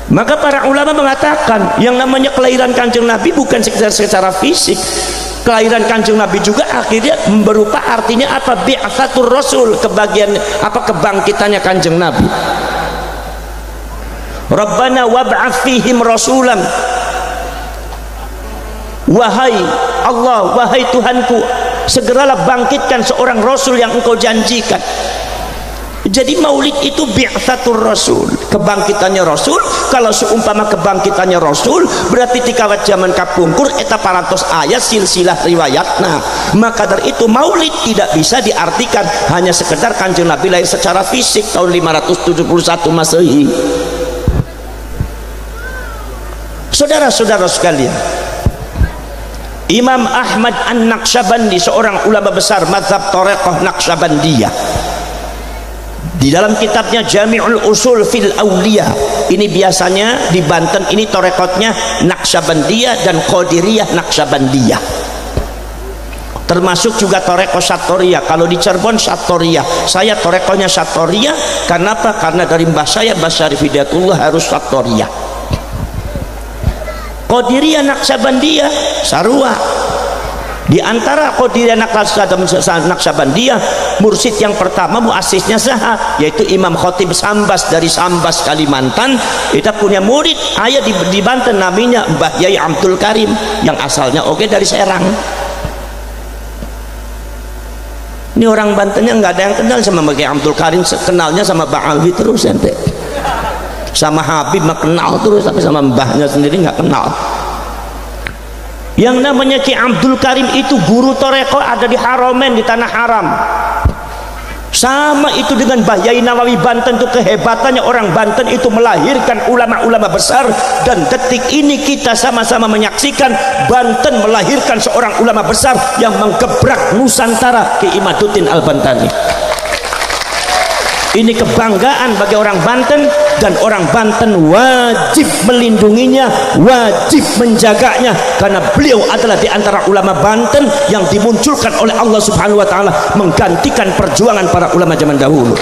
Maka para ulama mengatakan yang namanya kelahiran Kanjeng Nabi bukan sekedar secara fisik. Kelahiran Kanjeng Nabi juga akhirnya berupa artinya apa? Bi'atsatur Rasul, kebangkitannya Kanjeng Nabi. Rabbana wab'ats fihim rasulan. Wahai Allah, wahai Tuhanku, segeralah bangkitkan seorang rasul yang engkau janjikan. Jadi maulid itu bi'atsatur Rasul, kebangkitannya Rasul. Kalau seumpama kebangkitannya Rasul berarti tikawat zaman kapungkur eta parantos ayat silsilah riwayatna. Maka dari itu maulid tidak bisa diartikan hanya sekedar Kanjeng Nabi lahir secara fisik tahun 571 Masehi. Saudara-saudara sekalian, Imam Ahmad An-Naqsyabandi, seorang ulama besar mazhab Thariqah Naqsyabandiyah, di dalam kitabnya Jami'ul Usul fil Auliya, ini biasanya di Banten ini thariqatnya Naqsyabandiyah dan Qadiriyah Naqsyabandiyah, termasuk juga thariqah Satoriyah. Kalau di Cirebon Satoriyah, saya thariqahnya Satoriyah. Kenapa? Karena dari mbah saya, Mbah Syarif Hidayatullah, harus Satoriyah. Qadiriyah Naqsyabandiyah Sarua. Di antara Qadiriyah Naqsyabandiyah, mursyid yang pertama muasisnya saha, yaitu Imam Khatib Sambas dari Sambas Kalimantan. Kita punya murid ayah di Banten namanya Mbah Yai Abdul Karim yang asalnya dari Serang. Ini orang Bantennya nggak ada yang kenal sama Mbah Yai Abdul Karim, kenalnya sama Mbah Alwi terus ente. Sama Habib mah kenal terus, tapi sama mbahnya sendiri nggak kenal. Yang namanya Ki Abdul Karim itu guru Thariqah ada di Haromen, di Tanah Haram. Sama itu dengan Mbah Yai Nawawi Banten, itu kehebatannya orang Banten itu melahirkan ulama-ulama besar. Dan detik ini kita sama-sama menyaksikan Banten melahirkan seorang ulama besar yang menggebrak Nusantara, Ki Imaduddin Al-Bantani. Ini kebanggaan bagi orang Banten, dan orang Banten wajib melindunginya, wajib menjaganya, karena beliau adalah di antara ulama Banten yang dimunculkan oleh Allah Subhanahu wa taala menggantikan perjuangan para ulama zaman dahulu.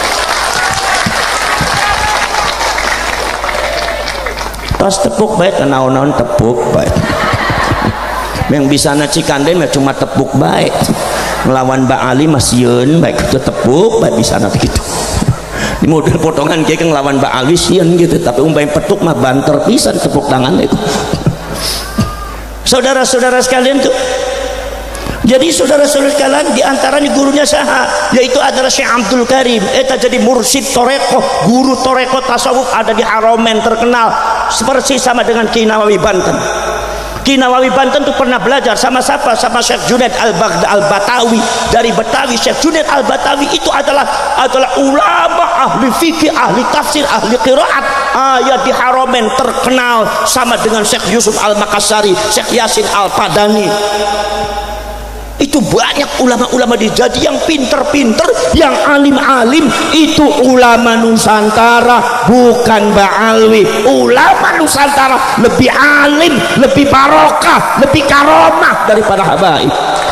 Tas tepuk baik, naon-naon tepuk baik. Yang bisa nacikande cuma tepuk baik. Melawan Mbak Ali masieun baik itu tepuk baik bisa nanti gitu. Di model potongan kayak ngelawan Mbak Ali sieun gitu, tapi umbain petuk mah banter pisan tepuk tangan itu. Saudara-saudara sekalian tuh. Jadi saudara-saudara sekalian, di antaranya gurunya saha, yaitu adalah Syekh Abdul Karim. Eta jadi mursyid Thariqah, guru Thariqah tasawuf ada di Haromen terkenal, seperti sama dengan Ki Nawawi Banten. Ki Nawawi Banten itu pernah belajar sama siapa? Sama Syekh Junaid Al-Batawi dari Betawi. Syekh Junaid Al-Batawi itu adalah ulama ahli fikih, ahli tafsir, ahli qiraat. Ayat di Haromen terkenal sama dengan Syekh Yusuf Al-Makassari, Syekh Yasin Al-Padani. Itu banyak ulama-ulama dijadi yang pinter-pinter, yang alim-alim. Itu ulama Nusantara, bukan Mbak Alwi. Ulama Nusantara lebih alim, lebih barokah, lebih karomah daripada habaib.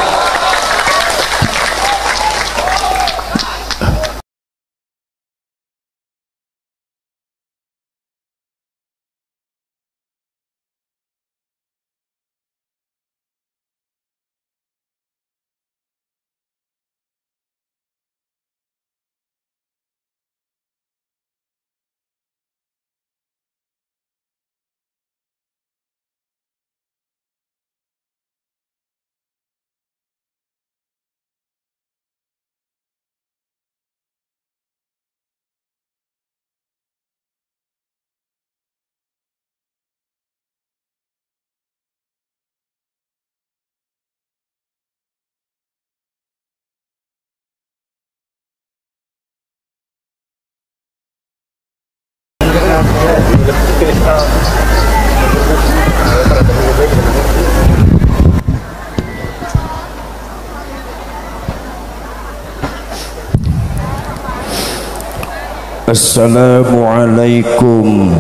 Assalamualaikum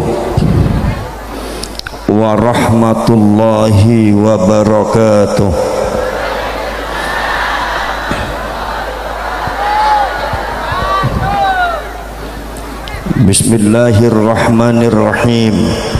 warahmatullahi wabarakatuh. Bismillahirrahmanirrahim.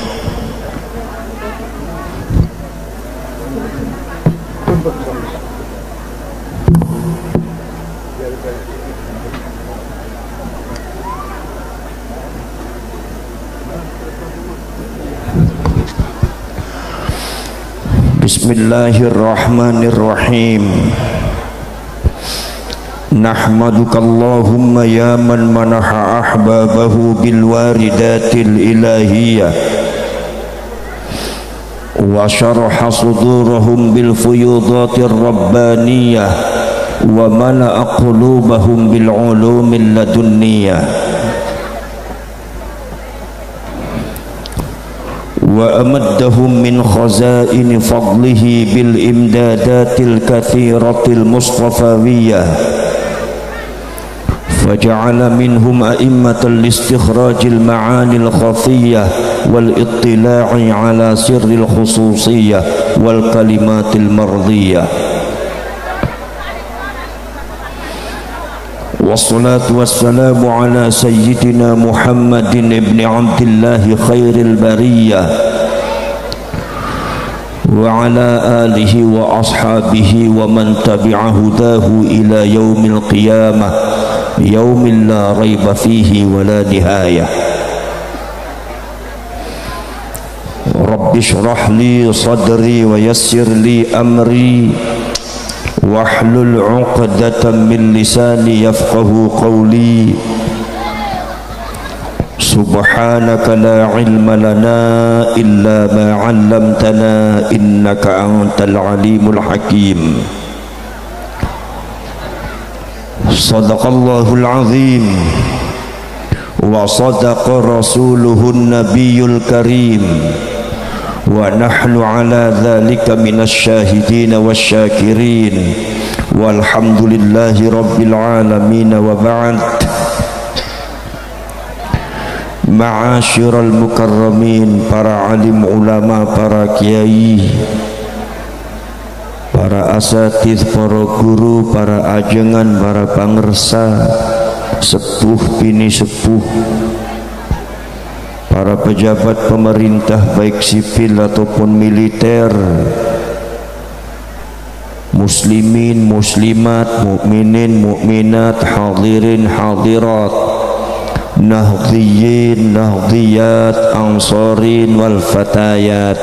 Bismillahirrahmanirrahim. Nahmaduka Allahumma ya man manaha ahbabahu bil waridatil ilahiyah wa syaraha sudurahum bil fuyudatir rabbaniyah wa mala'a qulubahum bil ulumil ladunniyah wa amaddahum min khazaini fadlihi bil imdadatil kathiratil mustafawiyah faja'ala minhum a'immatal listikhrajil ma'anil khafiyah wal ittila'i ala sirril khususiyah wal kalimatil mardiyah. Wassalatu wassalamu ala sayyidina Muhammadin ibn Abdillahi khairil bariyah wa ala alihi wa ashabihi wa man tabi'a hudahu ila yaumil qiyamah yaumil la raiba fihi wa la nihayah. Rabbi shrah li sadri wa yassir li amri wahlul 'uqdatam min lisani yafqahu qawli. Subhanaka la ilma lana illa ma 'allamtana innaka antal alimul hakim. Sadaqallahul azim wa sadaqa rasuluhun nabiyul karim wa nahnu ala dhalika minasy syahidin wasyakirin walhamdulillahi rabbil alamin wa ba'd. Ma'asyiral mukarramin, para alim ulama, para kiai, para asatiz, para guru, para ajengan, para pangersa, sepuh bini sepuh, para pejabat pemerintah baik sipil ataupun militer, muslimin, muslimat, mukminin, mukminat, hadirin, hadirat, nahdhiyin, nahdhiyat, ansarin wal fatayat,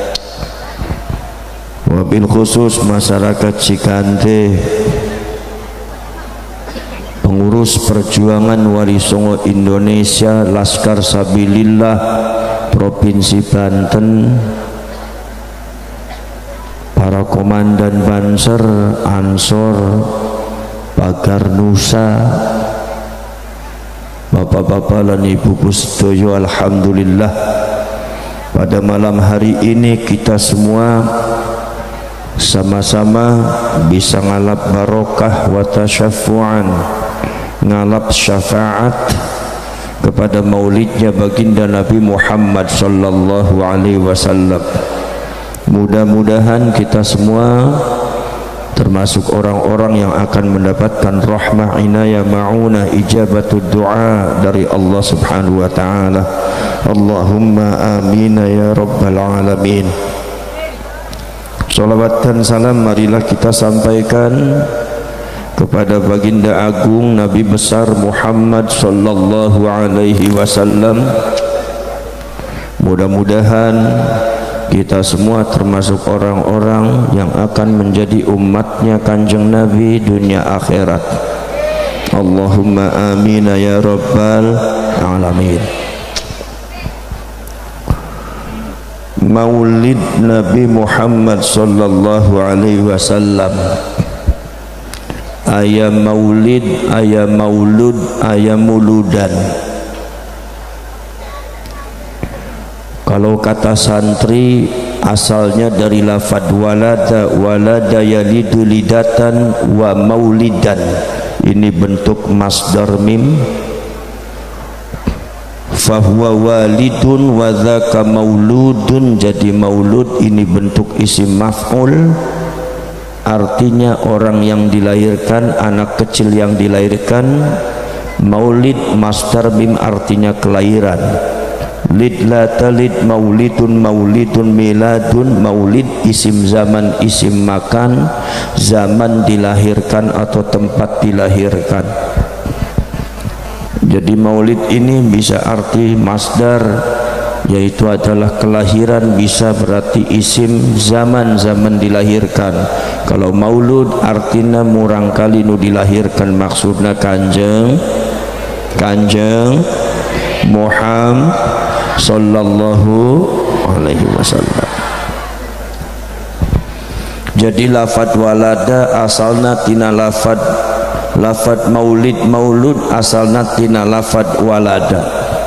wabil khusus masyarakat Cikante, pengurus perjuangan Wali Songo Indonesia Laskar Sabilillah Provinsi Banten, para komandan Banser, Ansor, Pagar Nusa, bapak-bapak dan ibu-ibu sedoyo, alhamdulillah pada malam hari ini kita semua sama-sama bisa ngalap barokah wa tasyaffu'an, ngalap syafaat kepada maulidnya baginda Nabi Muhammad sallallahu alaihi wasallam. Mudah-mudahan kita semua termasuk orang-orang yang akan mendapatkan rahmah, inayah, ma'unah, ijabatud du'a dari Allah subhanahu wa ta'ala. Allahumma amin ya rabbal alamin. Salawat dan salam marilah kita sampaikan kepada baginda agung Nabi besar Muhammad sallallahu alaihi wasallam. Mudah-mudahan kita semua termasuk orang-orang yang akan menjadi umatnya Kanjeng Nabi dunia akhirat. Allahumma amin ya rabbal alamin. Maulid Nabi Muhammad sallallahu alaihi wasallam, aya maulid, aya maulud, aya muludan. Kalau kata santri asalnya dari lafad walada, walada yalidu lidatan wa maulidan. Ini bentuk masdar mim. Fahuwa walidun wa dzaka mauludun, jadi maulud ini bentuk isim maf'ul, artinya orang yang dilahirkan, anak kecil yang dilahirkan Maulid masdar mim artinya kelahiran. Lid la talid maulidun maulidun miladun. Maulid isim zaman isim makan, zaman dilahirkan atau tempat dilahirkan. Jadi maulid ini bisa arti masdar, yaitu adalah kelahiran, bisa berarti isim zaman, zaman dilahirkan. Kalau maulud artinya murang kali nu dilahirkan, maksudnya kanjeng Muhammad sallallahu alaihi wasallam. Jadi lafad walada asalna tina lafad maulid, maulud asalna tina lafad walada.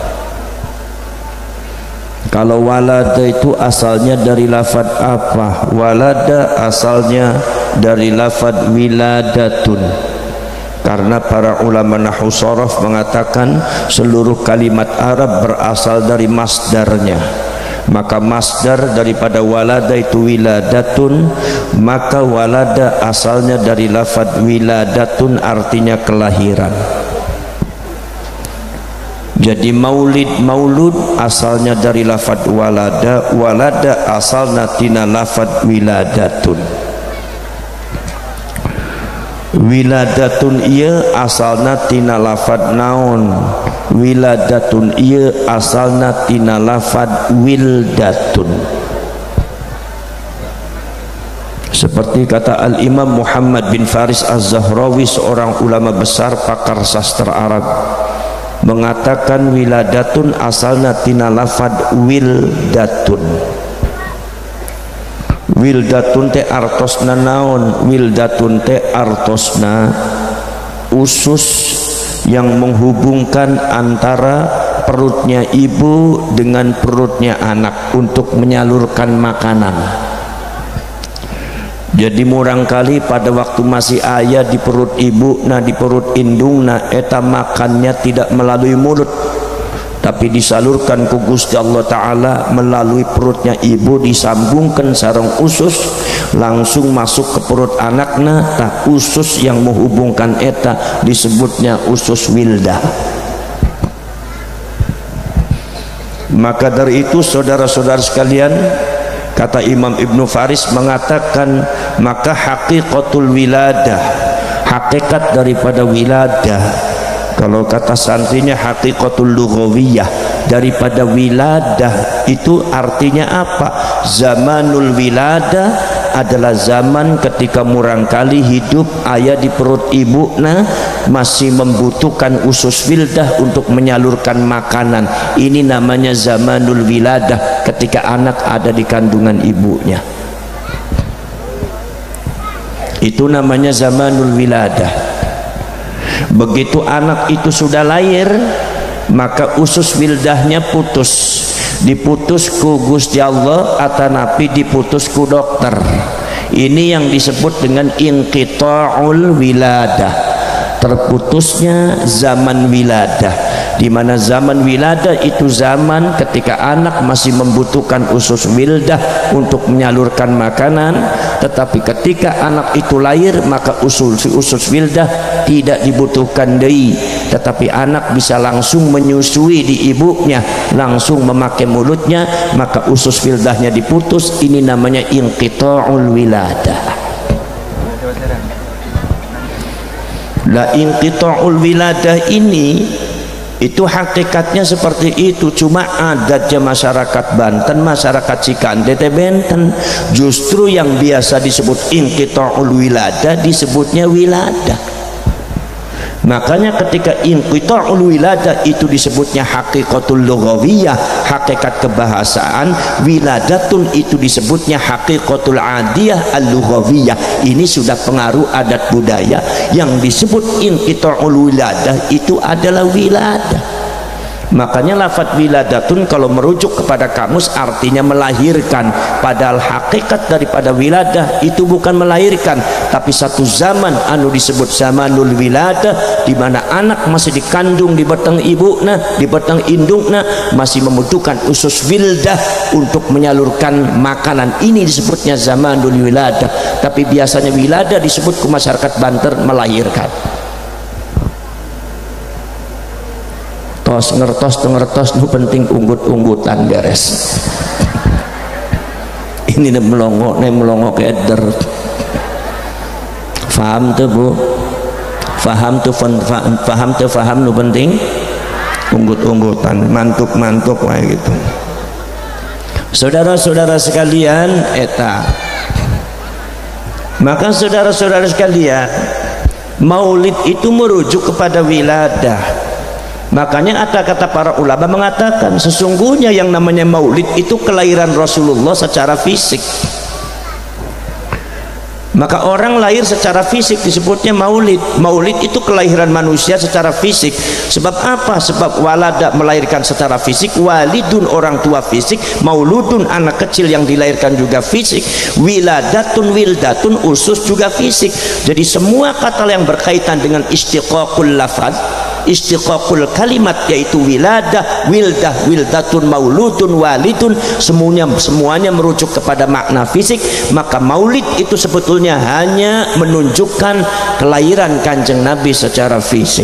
Kalau walada itu asalnya dari lafad apa? Walada asalnya dari lafad wiladatun. Karena para ulama nahwu sharaf mengatakan seluruh kalimat Arab berasal dari masdarnya. Maka masdar daripada walada itu wiladatun, maka walada asalnya dari lafad wiladatun artinya kelahiran. Jadi maulud asalnya dari lafad walada, walada asalnya tina lafad wiladatun. Wiladatun iya asalna tina lafad naon, wiladatun iya asalna tina lafad wildatun. Seperti kata Al-Imam Muhammad bin Faris Az-Zahrawi, seorang ulama besar pakar sastra Arab, mengatakan wiladatun asalna tina lafad wildatun. Wildatun te artosna naon? Wildatun te artosna usus yang menghubungkan antara perutnya ibu dengan perutnya anak untuk menyalurkan makanan. Jadi murang kali pada waktu masih ayah di perut ibu, nah di perut indung, nah eta makannya tidak melalui mulut, tapi disalurkan ku Gusti Allah Ta'ala melalui perutnya ibu, disambungkan sareng usus langsung masuk ke perut anaknya. Nah usus yang menghubungkan eta disebutnya usus wildah. Maka dari itu saudara-saudara sekalian, kata Imam Ibnu Faris mengatakan, maka haqiqatul wiladah, hakikat daripada wiladah, kalau kata santrinya haqiqatul lughawiyah, daripada wiladah itu artinya apa? Zamanul wiladah adalah zaman ketika murang kali hidup ayah di perut ibu, nah masih membutuhkan usus wildah untuk menyalurkan makanan. Ini namanya zamanul wiladah, ketika anak ada di kandungan ibunya. Itu namanya zamanul wiladah. Begitu anak itu sudah lahir, maka usus wildahnya putus, diputus ku Gusti Allah atau napi diputus ku dokter. Ini yang disebut dengan inqita'ul wiladah, terputusnya zaman wiladah. Di mana zaman wiladah itu zaman ketika anak masih membutuhkan usus wildah untuk menyalurkan makanan, tetapi ketika anak itu lahir maka usus wildah tidak dibutuhkan deui, tetapi anak bisa langsung menyusui di ibunya, langsung memakai mulutnya, maka usus wildahnya diputus. Ini namanya inqita'ul wiladah. La inqita'ul wiladah ini itu hakikatnya seperti itu, cuma adatnya masyarakat Banten, masyarakat Cikande teh benten. Justru yang biasa disebut inqita'ul wiladah disebutnya wiladah. Makanya ketika inqita'ul wiladah itu disebutnya haqiqatul lughawiyah, hakikat kebahasaan. Wiladatun itu disebutnya haqiqatul adiyah al-lughawiyah. Ini sudah pengaruh adat budaya. Yang disebut inqita'ul wiladah itu adalah wiladah. Makanya lafadz wiladatun kalau merujuk kepada kamus artinya melahirkan, padahal hakikat daripada wiladah itu bukan melahirkan, tapi satu zaman anu disebut zamanul wiladah, di mana anak masih dikandung di batang ibunya, di batang induknya, masih membutuhkan usus wildah untuk menyalurkan makanan. Ini disebutnya zamanul wiladah. Tapi biasanya wiladah disebut ke masyarakat Banten melahirkan. ngertos nu penting unggut-unggutan beres. Ini melongo keder. Faham tuh Bu? Faham nu penting unggut-unggutan, mantuk kayak gitu. Saudara-saudara sekalian, eta maka saudara-saudara sekalian, maulid itu merujuk kepada wiladah. Makanya ada kata para ulama mengatakan sesungguhnya yang namanya maulid itu kelahiran Rasulullah secara fisik. Maka orang lahir secara fisik disebutnya maulid. Maulid itu kelahiran manusia secara fisik. Sebab apa? Sebab walada melahirkan secara fisik, walidun orang tua fisik, mauludun anak kecil yang dilahirkan juga fisik, wildatun usus juga fisik. Jadi semua kata yang berkaitan dengan istiqaqul lafaz, istiqaqul kalimat, yaitu wiladah, wildatun, mauludun, walidun, semuanya merujuk kepada makna fisik. Maka maulid itu sebetulnya hanya menunjukkan kelahiran Kanjeng Nabi secara fisik.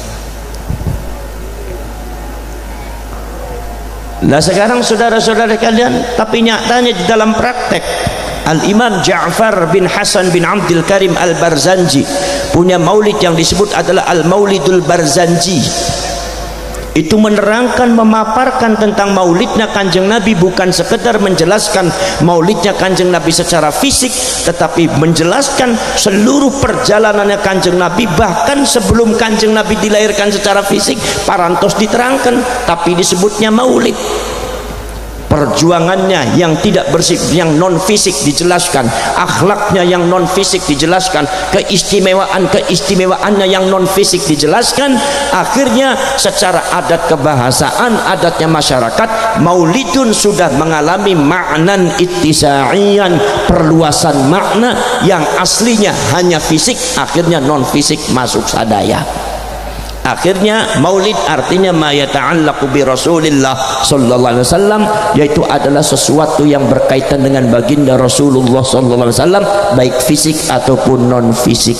Nah sekarang saudara-saudara kalian, tapi nyatanya di dalam praktek Al-Imam Ja'far bin Hasan bin Abdul Karim Al-Barzanji punya maulid yang disebut adalah Al-Maulidul Barzanji. Itu menerangkan, memaparkan tentang maulidnya Kanjeng Nabi, bukan sekedar menjelaskan maulidnya Kanjeng Nabi secara fisik, tetapi menjelaskan seluruh perjalanannya Kanjeng Nabi, bahkan sebelum Kanjeng Nabi dilahirkan secara fisik parantos diterangkan, tapi disebutnya maulid. Perjuangannya yang tidak bersifat, yang non fisik dijelaskan, akhlaknya yang non fisik dijelaskan, keistimewaannya yang non fisik dijelaskan. Akhirnya secara adat kebahasaan, adatnya masyarakat, maulidun sudah mengalami maknan ittisa'iyan, perluasan makna yang aslinya hanya fisik, akhirnya non fisik masuk sadaya. Akhirnya maulid artinya ma yata'allaqu bi Rasulillah sallallahu alaihi wasallam, yaitu adalah sesuatu yang berkaitan dengan baginda Rasulullah sallallahu alaihi wasallam, baik fisik ataupun non fisik.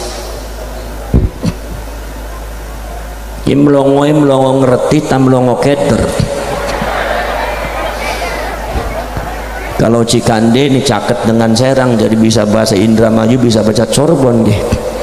Ki melongo ngerti ta melongo keder. Kalau Cikande ini caket dengan Serang, jadi bisa bahasa Indramayu, bisa baca Corbon nggih.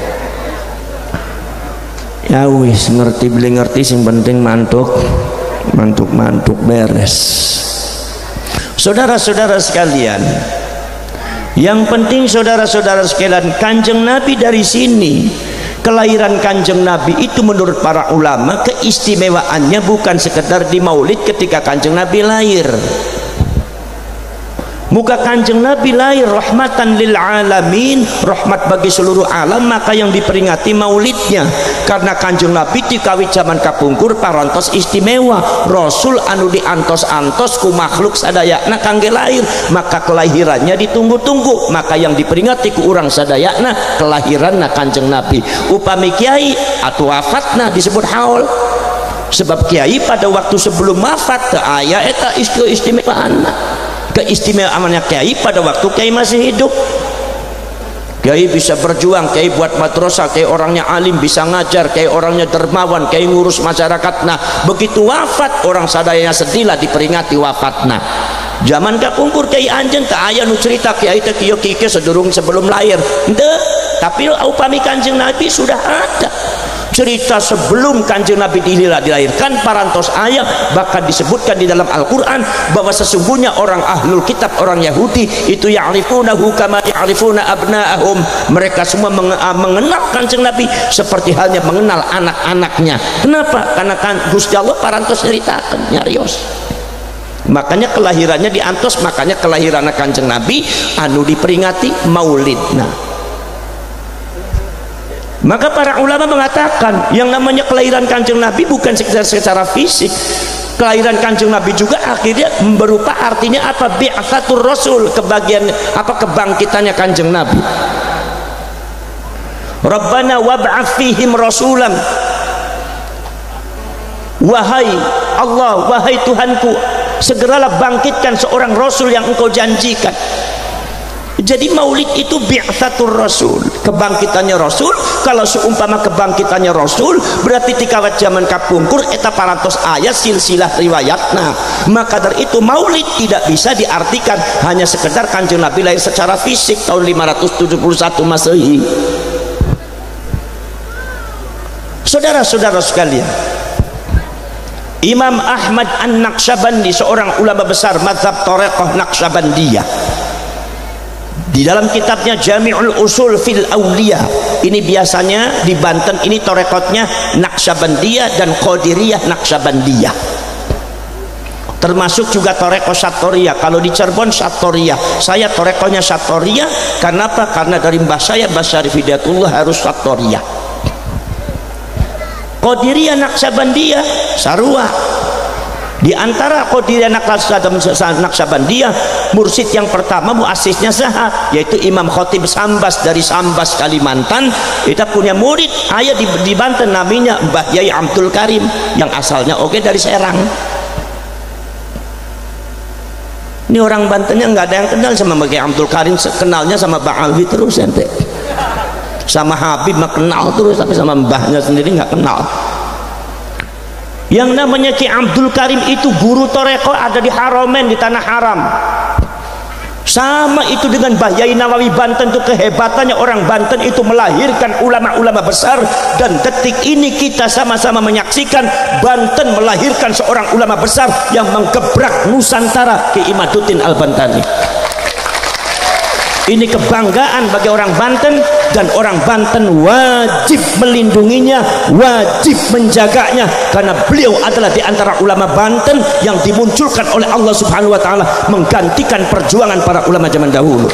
Ya wis ngerti beli ngerti, sing penting mantuk beres. Saudara-saudara sekalian, yang penting saudara-saudara sekalian, Kanjeng Nabi dari sini, kelahiran Kanjeng Nabi itu menurut para ulama keistimewaannya bukan sekedar di maulid ketika Kanjeng Nabi lahir. Muka Kanjeng Nabi lahir rahmatan lil alamin, rahmat bagi seluruh alam, maka yang diperingati maulidnya. Karena Kanjeng Nabi dikawit zaman kapungkur parantos istimewa, Rasul anu diantos-antos ku makhluk sadayana kangge lahir, maka kelahirannya ditunggu-tunggu, maka yang diperingati ku urang sadayana kelahiranna Kanjeng Nabi. Upami kiai atau wafatna disebut haul, sebab kiai pada waktu sebelum wafat teu aya eta istimewaanna. Keistimewaannya kiai pada waktu kiai masih hidup. Kiai bisa berjuang, kiai buat madrasah, kiai orangnya alim, bisa ngajar, kiai orangnya dermawan, kiai ngurus masyarakat. Nah begitu wafat, orang sadayana sedihlah diperingati wafatna. Zaman kapungkur kiai anjeun teu aya nu cerita kiai teh kieu kieu sebelum lahir. Henteu, tapi upami Kanjeng Nabi sudah ada cerita sebelum Kanjeng Nabi dilahirkan, parantos ayat, bahkan disebutkan di dalam Al-Quran bahwa sesungguhnya orang ahlul kitab, orang Yahudi itu ya'rifunahu kama ya'rifuna abna'ahum, mereka semua mengenal Kanjeng Nabi seperti halnya mengenal anak-anaknya. Kenapa? Karena kan Gusti Allah parantos ceritakan nyarios, makanya kelahirannya diantos, makanya kelahiran Kanjeng Nabi anu diperingati maulidna. Maka para ulama mengatakan yang namanya kelahiran Kanjeng Nabi bukan secara fisik. Kelahiran Kanjeng Nabi juga akhirnya berupa artinya apa? Bi'atsatur Rasul, kebangkitannya Kanjeng Nabi. Rabbana wab'ats fihim rasulan. Wahai Allah, wahai Tuhanku, segeralah bangkitkan seorang rasul yang engkau janjikan. Jadi maulid itu bi'tsatur rasul, kebangkitannya rasul. Kalau seumpama kebangkitannya rasul berarti tikawat zaman kapungkur eta parantos ayat silsilah riwayatna. Maka dari itu maulid tidak bisa diartikan hanya sekedar kanjeng Nabi lahir secara fisik tahun 571 Masehi. Saudara-saudara sekalian, Imam Ahmad An-Naqsyabandi, seorang ulama besar mazhab Thariqah Naqsyabandiyah, di dalam kitabnya Jami'ul Usul fil Auliya, ini biasanya di Banten ini torekotnya Naqsyabandiyah dan Qadiriyah Naqsyabandiyah, termasuk juga toreko Satoriyah. Kalau di Cirebon Satoriyah, saya torekonya Satoriyah. Kenapa? Karena dari mbah saya Mbah Syarif Hidayatullah harus Satoriyah. Qadiriyah Naqsyabandiyah sarua. Di antara Qadiriyah Naqsyabandiyah, mursyid yang pertama muasisnya saha, yaitu Imam Khotib Sambas dari Sambas Kalimantan. Kita punya murid ayah di Banten namanya Mbah Yai Abdul Karim yang asalnya dari Serang. Ini orang Bantennya nggak ada yang kenal sama Mbah Yai Abdul Karim, kenalnya sama Mbah Alwi terus ente. Sama Habib mah kenal terus, tapi sama mbahnya sendiri nggak kenal. Yang namanya Ki Abdul Karim itu guru toreko, ada di Haromen, di tanah haram. Sama itu dengan Mbah Yai Nawawi Banten, itu kehebatannya orang Banten itu melahirkan ulama-ulama besar. Dan detik ini kita sama-sama menyaksikan Banten melahirkan seorang ulama besar yang menggebrak Nusantara, Ki Imaduddin Al-Bantani. Ini kebanggaan bagi orang Banten, dan orang Banten wajib melindunginya, wajib menjaganya, karena beliau adalah di antara ulama Banten yang dimunculkan oleh Allah Subhanahu wa taala menggantikan perjuangan para ulama zaman dahulu.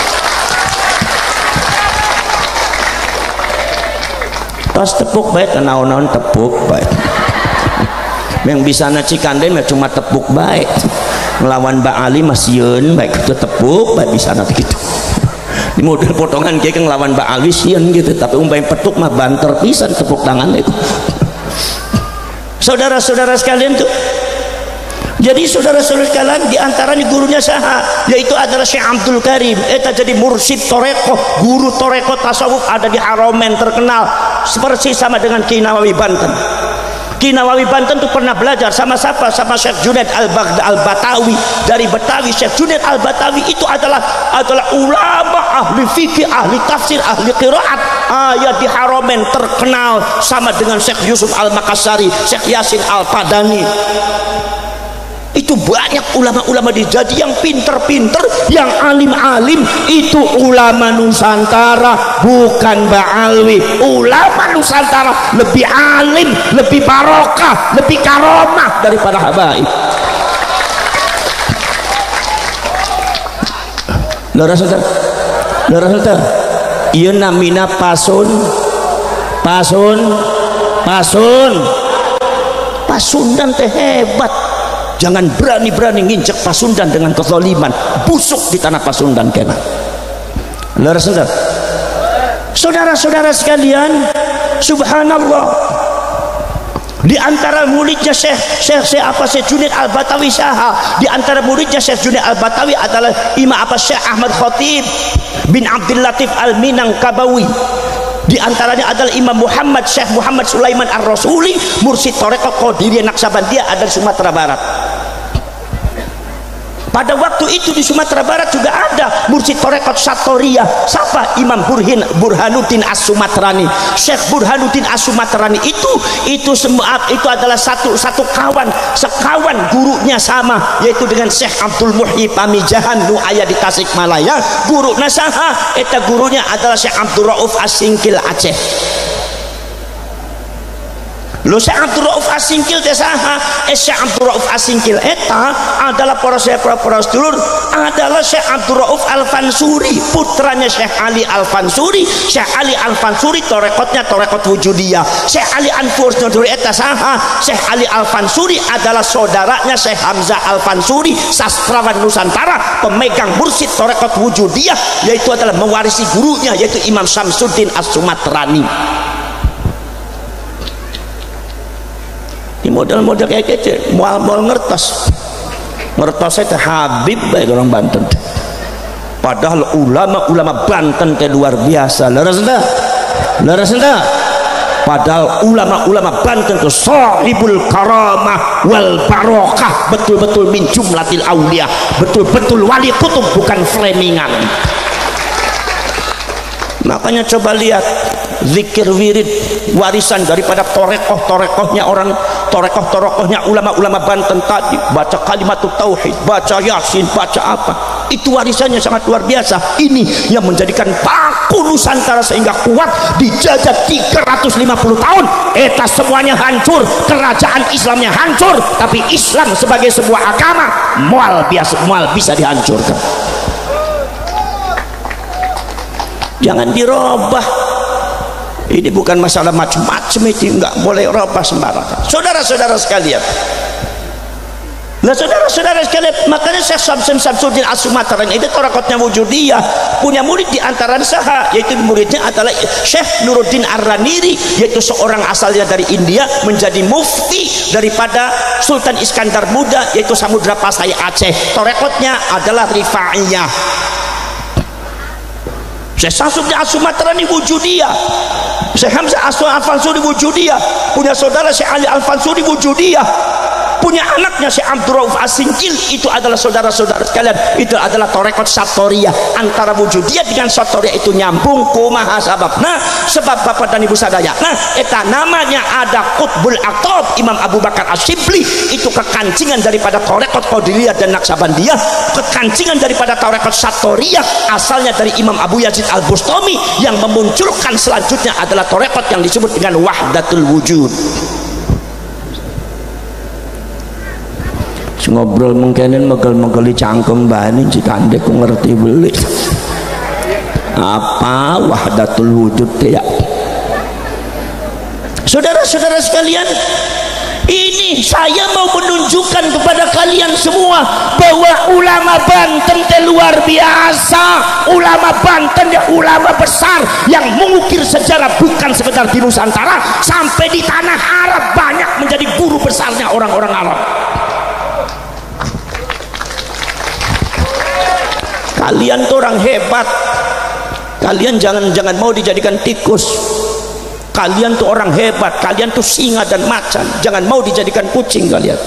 Tos tepuk baik, naon-naon tepuk baik. Yang bisa na Cikande cuma tepuk baik. Ngelawan Mbak Ali masieun baik itu tepuk baik bisa na gitu. Di model potongan kayak ngelawan Mbak Ali sieun gitu, tapi umpamanya petuk mah banter pisan tepuk tangan itu. Saudara-saudara sekalian tuh. Jadi saudara-saudara sekalian, di antaranya gurunya saha, yaitu adalah Syekh Abdul Karim. Eta jadi mursyid torekoh, guru torekoh tasawuf ada di Haromen terkenal, seperti sama dengan Ki Nawawi Banten. Ki Nawawi Banten tuh pernah belajar sama siapa? Sama Syekh Junaid Al-Batawi dari Betawi. Syekh Junaid Al-Batawi itu adalah ulama ahli fikih, ahli tafsir, ahli qiraat. Ayat di Haromen terkenal sama dengan Syekh Yusuf Al-Makassari, Syekh Yasin Al-Padani. Itu banyak ulama-ulama jadi yang pinter-pinter, yang alim-alim. Itu ulama Nusantara, bukan Mbak Alwi. Ulama Nusantara lebih alim, lebih barokah, lebih karomah daripada habaib. Lora saudara, iya namina pasun Pasundan teh hebat. Jangan berani-berani nginjek Pasundan dengan kezaliman, busuk di tanah Pasundan kena. Saudara-saudara sekalian, subhanallah, di antara muridnya Syekh Junaid Al-Batawi saha, di antara muridnya Syekh Junaid Al-Batawi adalah Imam Syekh Ahmad Khatib bin Abdul Latif Al-Minangkabawi. Di antaranya adalah Imam Muhammad Syekh Muhammad Sulaiman Ar-Rasuli, mursyid Thariqah Qadiriyah Naqsyabandiyah ada di Sumatera Barat. Pada waktu itu di Sumatera Barat juga ada mursyid Thariqah Satoriyah. Siapa? Imam Burhanuddin As-Sumatrani. Syekh Burhanuddin As-Sumatrani itu adalah satu sekawan gurunya sama, yaitu dengan Syekh Abdul Muhyi Pamijahan nu aya di Tasikmalaya. Gurunya saha? Eta gurunya adalah Syekh Abdul Rauf As-Singkil Aceh. Lo Syekh Abdul Rauf As-Singkil teh saha? Syekh Abdul Rauf As-Singkil eta adalah para sedulur adalah Syekh Abdul Rauf Al-Fansuri, putranya Syekh Ali Al-Fansuri. Syekh Ali Al-Fansuri torekotnya torekot wujudiyah. Syekh Ali Al-Fansuri eta saha? Syekh Ali Al-Fansuri adalah saudaranya Syekh Hamzah Al-Fansuri, sastrawan Nusantara, pemegang mursyid torekot wujudiyah, yaitu adalah mewarisi gurunya yaitu Imam Syamsuddin As-Sumatrani. Di model-model kayak gitu, mual ngertos itu Habib baik orang Banten. Padahal ulama-ulama Banten teh luar biasa. Leres entah? Padahal ulama-ulama Banten itu sahibul karamah wal barokah, betul-betul min jumlatil aulia, betul-betul wali kutub, bukan framingan. Makanya coba lihat zikir wirid warisan daripada torekoh-torekohnya orang, torekoh-torekohnya ulama-ulama Banten tadi, baca kalimatut tauhid, baca yasin, baca apa, itu warisannya sangat luar biasa. Ini yang menjadikan paku Nusantara sehingga kuat dijajah 350 tahun. Eta semuanya hancur, kerajaan Islamnya hancur, tapi Islam sebagai sebuah agama mual bisa dihancurkan. Jangan dirubah. Ini bukan masalah macam-macam, itu nggak boleh robah sembarangan. Saudara-saudara sekalian, makanya Syekh Samsuddin As-Sumatran itu torekotnya Wujudiyah, punya murid di antara saha, yaitu muridnya adalah Syekh Nuruddin Ar-Raniri, yaitu seorang asalnya dari India, menjadi mufti daripada Sultan Iskandar Muda, yaitu Samudra Pasai Aceh. Torekotnya adalah Rifaiyah. Syekh Samsuddin As-Sumatran Wujudiyah, Syekh Hamzah Al-Fansuri Wujudiyah, punya saudara Syekh Ali Al-Fansuri Wujudiyah, punya anaknya Syekh Abdul Rauf As-Singkil. Itu adalah saudara-saudara sekalian, itu adalah torekot Satoriyah. Antara Wujudiyah dengan Satoriyah itu nyambung. Kumaha sababna? Sebab bapak dan ibu sadaya, nah eta namanya ada Qutbul Aqtab Imam Abu Bakar Asyibli, itu kekancingan daripada torekot Qadiriyah dan Naksabandiyah, kekancingan daripada torekot Satoriyah asalnya dari Imam Abu Yazid Al-Bustami, yang memunculkan selanjutnya adalah torekot yang disebut dengan Wahdatul Wujud. Ngobrol mungkinin megel-megeli cangkem bani cikandek ku ngerti beli apa Wahdatul Wujud ya. Saudara-saudara sekalian, ini saya mau menunjukkan kepada kalian semua bahwa ulama Banten teh luar biasa. Ulama Banten ya ulama besar yang mengukir sejarah bukan sekedar di Nusantara, sampai di tanah Arab banyak menjadi guru besarnya orang-orang Arab. Kalian tuh orang hebat. Kalian jangan mau dijadikan tikus. Kalian tuh orang hebat. Kalian tuh singa dan macan. Jangan mau dijadikan kucing kalian.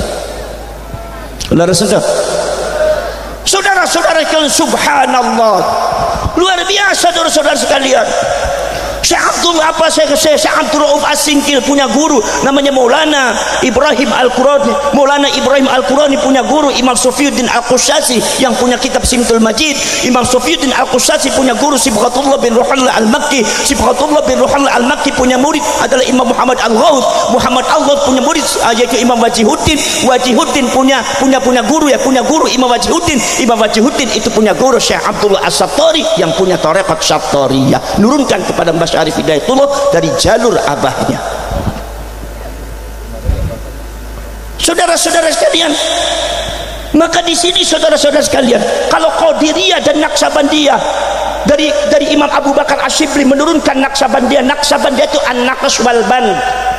Saudara-saudara kalian, subhanallah, luar biasa saudara-saudara sekalian. Syekh Abdul Rauf As-Singkil punya guru namanya Maulana Ibrahim Al-Qurani. Maulana Ibrahim Al-Qurani punya guru Imam Sofiyuddin Al-Qushasi yang punya kitab Simtul Majid. Imam Sofiyuddin Al-Qushasi punya guru Sibghatullah bin Ruhullah Al-Makki. Sibghatullah bin Ruhullah Al-Makki punya murid adalah Imam Muhammad Al-Ghawth. Muhammad Al-Ghawth punya murid yaitu Imam Wajihuddin. Wajihuddin punya guru Imam Wajihuddin. Imam Wajihuddin itu punya guru Syekh Abdullah As-Sattori yang punya tarekat Sattoriyah, nurunkan kepada Mbah Syarif Hidayatullah dari jalur abahnya. Saudara-saudara sekalian, maka di sini saudara-saudara sekalian, kalau Qadiriyah dan Naksabandiyah dari Imam Abu Bakar Asyibli menurunkan Naksabandiyah itu an-naqs wal band.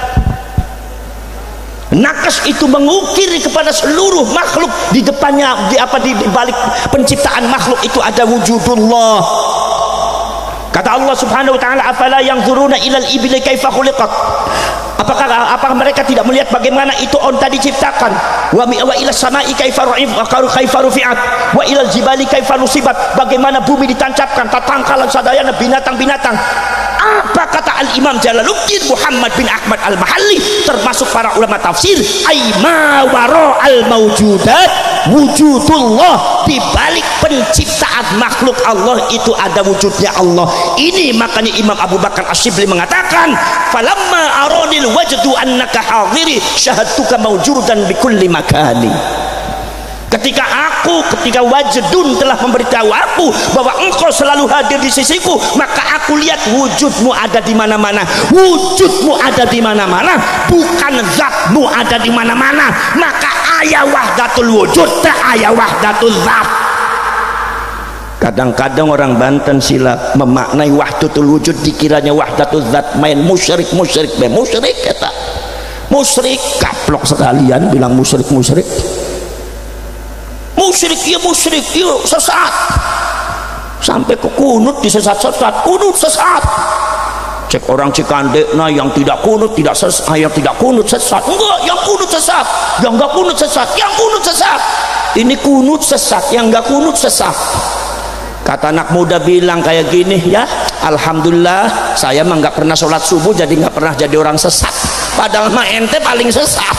Nakas itu mengukir kepada seluruh makhluk. Di depannya, di balik penciptaan makhluk itu ada wujudullah. Kata Allah Subhanahu wa taala, afala yanzuruna ilal ibli kaifa khuliqat. Apakah mereka tidak melihat bagaimana itu onta diciptakan? Wa ila samai kaifa rufi'at wa ilal jibali kaifa nusibat. Bagaimana bumi ditancapkan, tatangkalan sadayana binatang-binatang. Apa kata Al-Imam Jalaluddin Muhammad bin Ahmad Al-Mahalli, termasuk para ulama tafsir, aima waro al-mawjudat wujudullah. Di balik penciptaan makhluk Allah itu ada wujudnya Allah. Ini makanya Imam Abu Bakar Asyibli mengatakan, falamma aradil wajdu annaka hadiri syahadtuka mawjudan bikulli makani. Ketika Wajdun telah memberitahu aku bahwa engkau selalu hadir di sisiku, maka aku lihat wujudmu ada di mana-mana. Wujudmu ada di mana-mana, bukan zatmu ada di mana-mana. Maka ayat wahdatul wujud, tak ayat wahdatul zat. Kadang-kadang orang Banten silap memaknai wahdatul wujud dikiranya wahdatul zat, main musyrik kata. Musyrik kaplok sekalian bilang musyrik. Musyrik ya sesat. sampai ke kunut disesat-sesat, kunut sesat. Cek orang Cikande, nah yang tidak kunut tidak sesat, yang tidak kunut sesat. Enggak, yang kunut sesat, yang enggak kunut sesat, yang kunut sesat. Ini kunut sesat, yang enggak kunut sesat. Kata anak muda bilang kayak gini, ya alhamdulillah saya mah nggak pernah sholat subuh jadi nggak pernah jadi orang sesat, padahal mah ente paling sesat.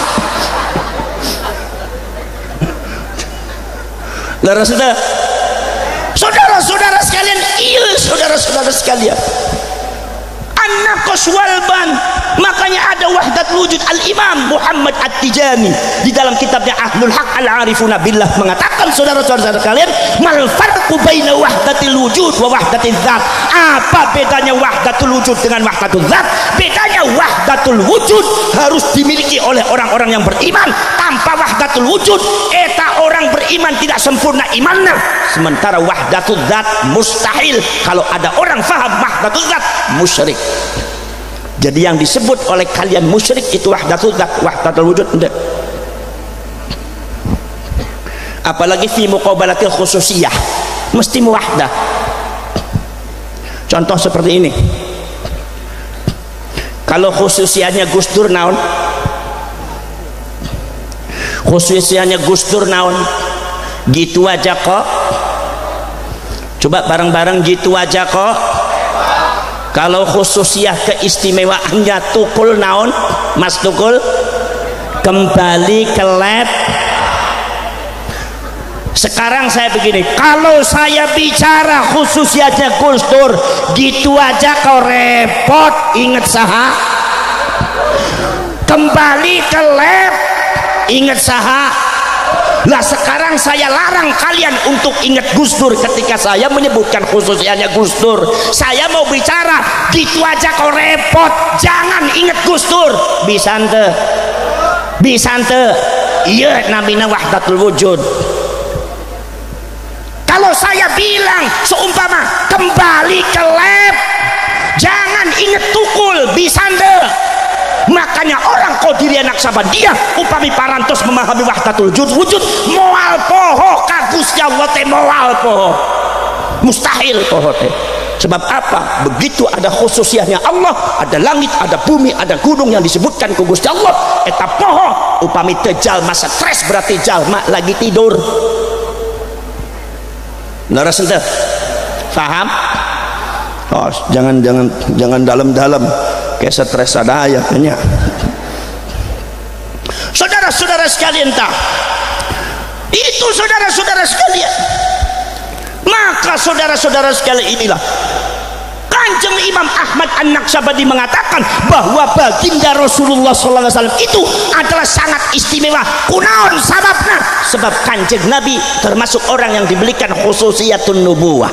Saudara-saudara sekalian, iya saudara-saudara sekalian, an-naqs walban. Makanya ada wahdat wujud. Al-Imam Muhammad At-Tijani di dalam kitabnya Ahlul Haq Al-Arifuna Billah mengatakan, saudara-saudara kalian, mal farqu baina wahdatil wujud wa wahdatil dzat. Apa bedanya wahdatul wujud dengan wahdatul dzat? Bedanya wahdatul wujud harus dimiliki oleh orang-orang yang beriman. Tanpa wahdatul wujud eta orang beriman tidak sempurna imannya. Sementara wahdatul dzat mustahil. Kalau ada orang faham wahdatul dzat, musyrik. Jadi yang disebut oleh kalian musyrik itu wahdatul dzat, wahdatul wujud enggak. Apalagi fi muqabalatil khususiyah, mesti muwahdah. Contoh seperti ini, kalau khususiyahnya Gus Dur naon, khususiyahnya Gus Dur naon, gitu aja kok. Coba bareng-bareng, gitu aja kok. Kalau khususiyah keistimewaannya Tukul naon, Mas Tukul, kembali ke lab. Sekarang saya begini, kalau saya bicara khususiyatnya Gus Dur, gitu aja kau repot, ingat saha, kembali ke lab, ingat saha. Lah sekarang saya larang kalian untuk ingat Gus Dur ketika saya menyebutkan khususnya Gus Dur. Saya mau bicara, gitu aja kau repot, jangan ingat Gus Dur. Bisa ente? Bisa ente? Iya, namina wahdatul wujud. Kalau saya bilang seumpama kembali ke lab, jangan ingat Tukul, bisa ente? Makanya orang Qadiriyah Naksabandiyah upami parantos memahami wahdatul wujud moal poho kagusnya Allah teh moal poho, mustahil poho teh. Sebab apa? Begitu ada khususiyahnya Allah, ada langit, ada bumi, ada gunung yang disebutkan ku Gusti Allah, eta poho upami teu jalma stres berarti jalma lagi tidur. Laras ente paham? Oh, jangan dalam-dalam kayak stres ada ayatnya. Saudara-saudara sekalian, tak itu saudara-saudara sekalian. Maka saudara-saudara sekalian, inilah Kanjeng Imam Ahmad An-Naqsyabandi mengatakan bahwa baginda Rasulullah SAW itu adalah sangat istimewa. Kunaon sababna? Sebab Kanjeng Nabi termasuk orang yang diberikan khususiyatun nubuwah.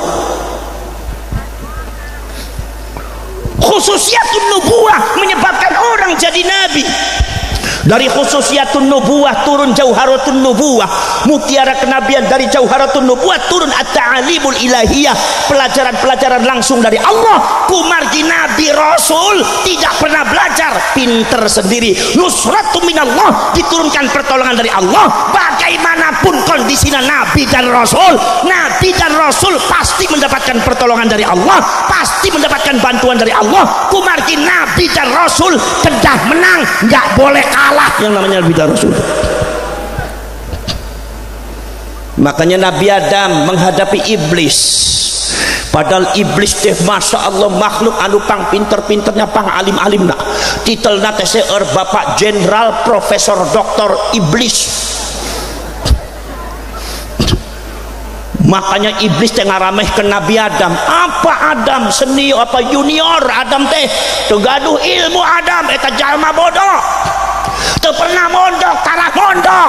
Khususiyatun nubuwah menyebabkan orang jadi nabi. Dari khususiyatun nubuwah turun jauharatun nubuwah, mutiara kenabian. Dari jauharatun nubuwah turun at-ta'alimul ilahiyah, pelajaran-pelajaran langsung dari Allah. Kumargi nabi rasul tidak pernah belajar, pinter sendiri. Nusratu minallah, diturunkan pertolongan dari Allah. Bagaimanapun kondisinya nabi dan rasul, nabi dan rasul pasti mendapatkan pertolongan dari Allah, pasti mendapatkan bantuan dari Allah. Kumargi nabi dan rasul kedah menang, nggak boleh kalah yang namanya nabi dan rasul. Makanya Nabi Adam menghadapi iblis, padahal iblis teh masya Allah makhluk anu pang pinter-pinternya, pang alim-alimna. Titelna teh seueur Bapak Jenderal Profesor Doktor Iblis. Makanya iblis teh ngarameh ke Nabi Adam. Apa Adam senior apa junior? Adam teh tegaduh ilmu Adam eta jalma bodoh, teu pernah mondok, tarah mondok.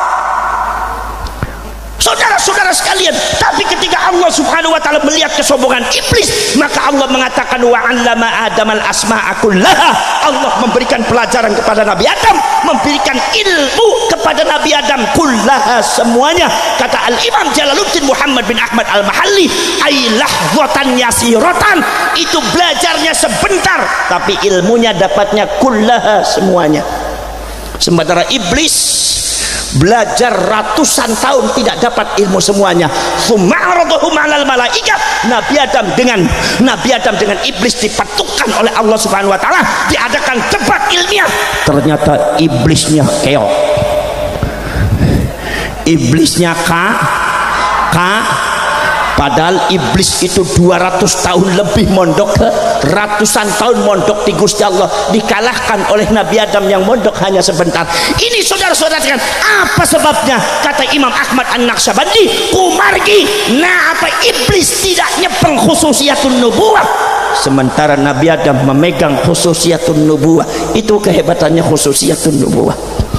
Saudara-saudara sekalian, tapi ketika Allah Subhanahu wa taala melihat kesombongan iblis, maka Allah mengatakan wa 'allama Adamal asma'a kullaha. Allah memberikan pelajaran kepada Nabi Adam, memberikan ilmu kepada Nabi Adam kullaha, semuanya. Kata Al-Imam Jalaluddin Muhammad bin Ahmad Al-Mahalli, ai lahzatan yasiratan, itu belajarnya sebentar tapi ilmunya dapatnya kullaha, semuanya. Sementara iblis belajar ratusan tahun tidak dapat ilmu semuanya. Tsuma'aradhum 'alal malaikat. Nabi Adam dengan iblis dipatukkan oleh Allah Subhanahu wa taala, diadakan debat ilmiah. Ternyata iblisnya keok. Iblisnya padahal iblis itu 200 tahun lebih mondok, ratusan tahun mondok di Gusti Allah, dikalahkan oleh Nabi Adam yang mondok hanya sebentar. Ini saudara-saudara kan apa sebabnya? Kata Imam Ahmad An-Naqsyabandi, kumargi apa iblis tidak nyepeng khususiyatun nubuwah, sementara Nabi Adam memegang khususiyatun nubuwah. Itu kehebatannya khususiyatun nubuwah.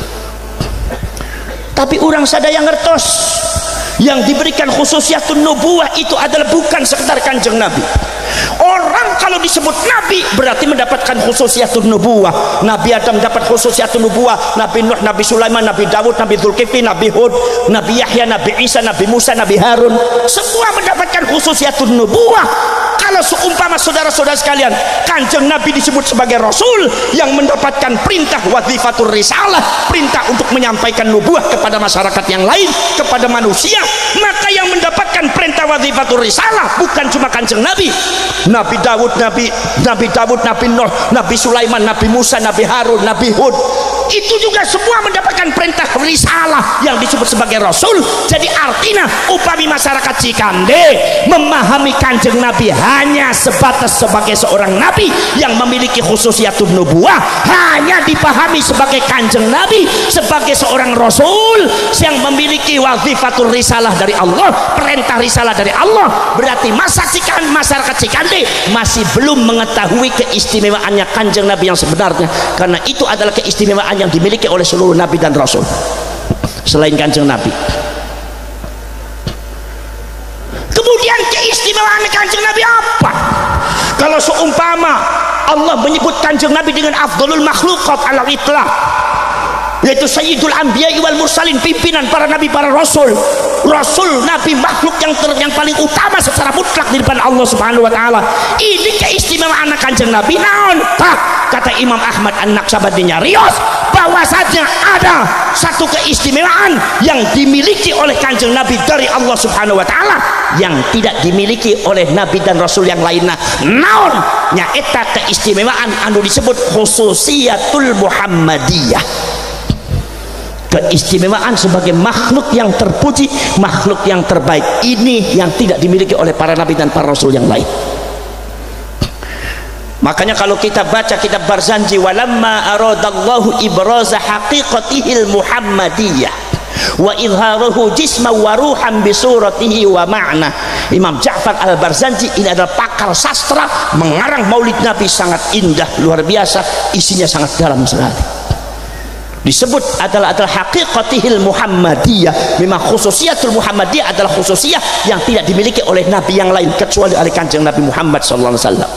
Tapi orang sadaya ngertos, yang diberikan khususiyatun nubuwah itu adalah bukan sekedar kanjeng Nabi. Orang kalau disebut Nabi berarti mendapatkan khususiyatun nubuwah. Nabi Adam dapat khususiyatun nubuwah, Nabi Nuh, Nabi Sulaiman, Nabi Dawud, Nabi Dzulkifli, Nabi Hud, Nabi Yahya, Nabi Isa, Nabi Musa, Nabi Harun, semua mendapatkan khususiyatun nubuwah. Kalau seumpama saudara-saudara sekalian, kanjeng Nabi disebut sebagai Rasul yang mendapatkan perintah wazifatur risalah, perintah untuk menyampaikan nubuwah kepada masyarakat yang lain, kepada manusia, maka yang mendapatkan perintah wazifatur risalah bukan cuma kanjeng Nabi. Nabi Dawud, Nabi Nuh, Nabi Sulaiman, Nabi Musa, Nabi Harun, Nabi Hud, itu juga semua mendapatkan perintah risalah yang disebut sebagai Rasul. Jadi artinya upami masyarakat Cikande memahami kanjeng Nabi hanya sebatas sebagai seorang Nabi yang memiliki khususiyatun nubuwah, hanya dipahami sebagai kanjeng Nabi sebagai seorang Rasul yang memiliki wazifatul risalah dari Allah, perintah risalah dari Allah, berarti masyarakat Cikande masih belum mengetahui keistimewaannya kanjeng Nabi yang sebenarnya, karena itu adalah keistimewaan yang dimiliki oleh seluruh Nabi dan Rasul selain kanjeng Nabi. Kemudian keistimewaan kanjeng Nabi apa? Kalau seumpama Allah menyebut kanjeng Nabi dengan afdhalul makhluqat ala itlaq, yaitu sayyidul anbiya wal mursalin, pimpinan para nabi, para rasul, nabi makhluk yang paling utama secara mutlak di depan Allah Subhanahu wa taala. Ini keistimewaan kanjeng Nabi naon? Kata Imam Ahmad An-Naqsyabandi nyarios bahwasanya ada satu keistimewaan yang dimiliki oleh kanjeng Nabi dari Allah Subhanahu wa taala yang tidak dimiliki oleh nabi dan rasul yang lainnya. Naon? Nyaeta keistimewaan anu disebut khususiyatul Muhammadiyah. Keistimewaan sebagai makhluk yang terpuji, makhluk yang terbaik. Ini yang tidak dimiliki oleh para nabi dan para rasul yang lain. Makanya kalau kita baca kitab Barzanji, walamma aradallahu ibraza haqiqatihil muhammadiyah wa idharuhu jisma wa ruhan bisuratihi wa ma'na. Imam Ja'far al-Barzanji ini adalah pakar sastra, mengarang maulid Nabi sangat indah, luar biasa, isinya sangat dalam sekali. Disebut adalah haqiqatihil muhammadiyah. Memang khususiyatul muhammadiyah adalah khususiyah yang tidak dimiliki oleh nabi yang lain kecuali oleh kanjeng Nabi Muhammad sallallahu alaihi wasallam.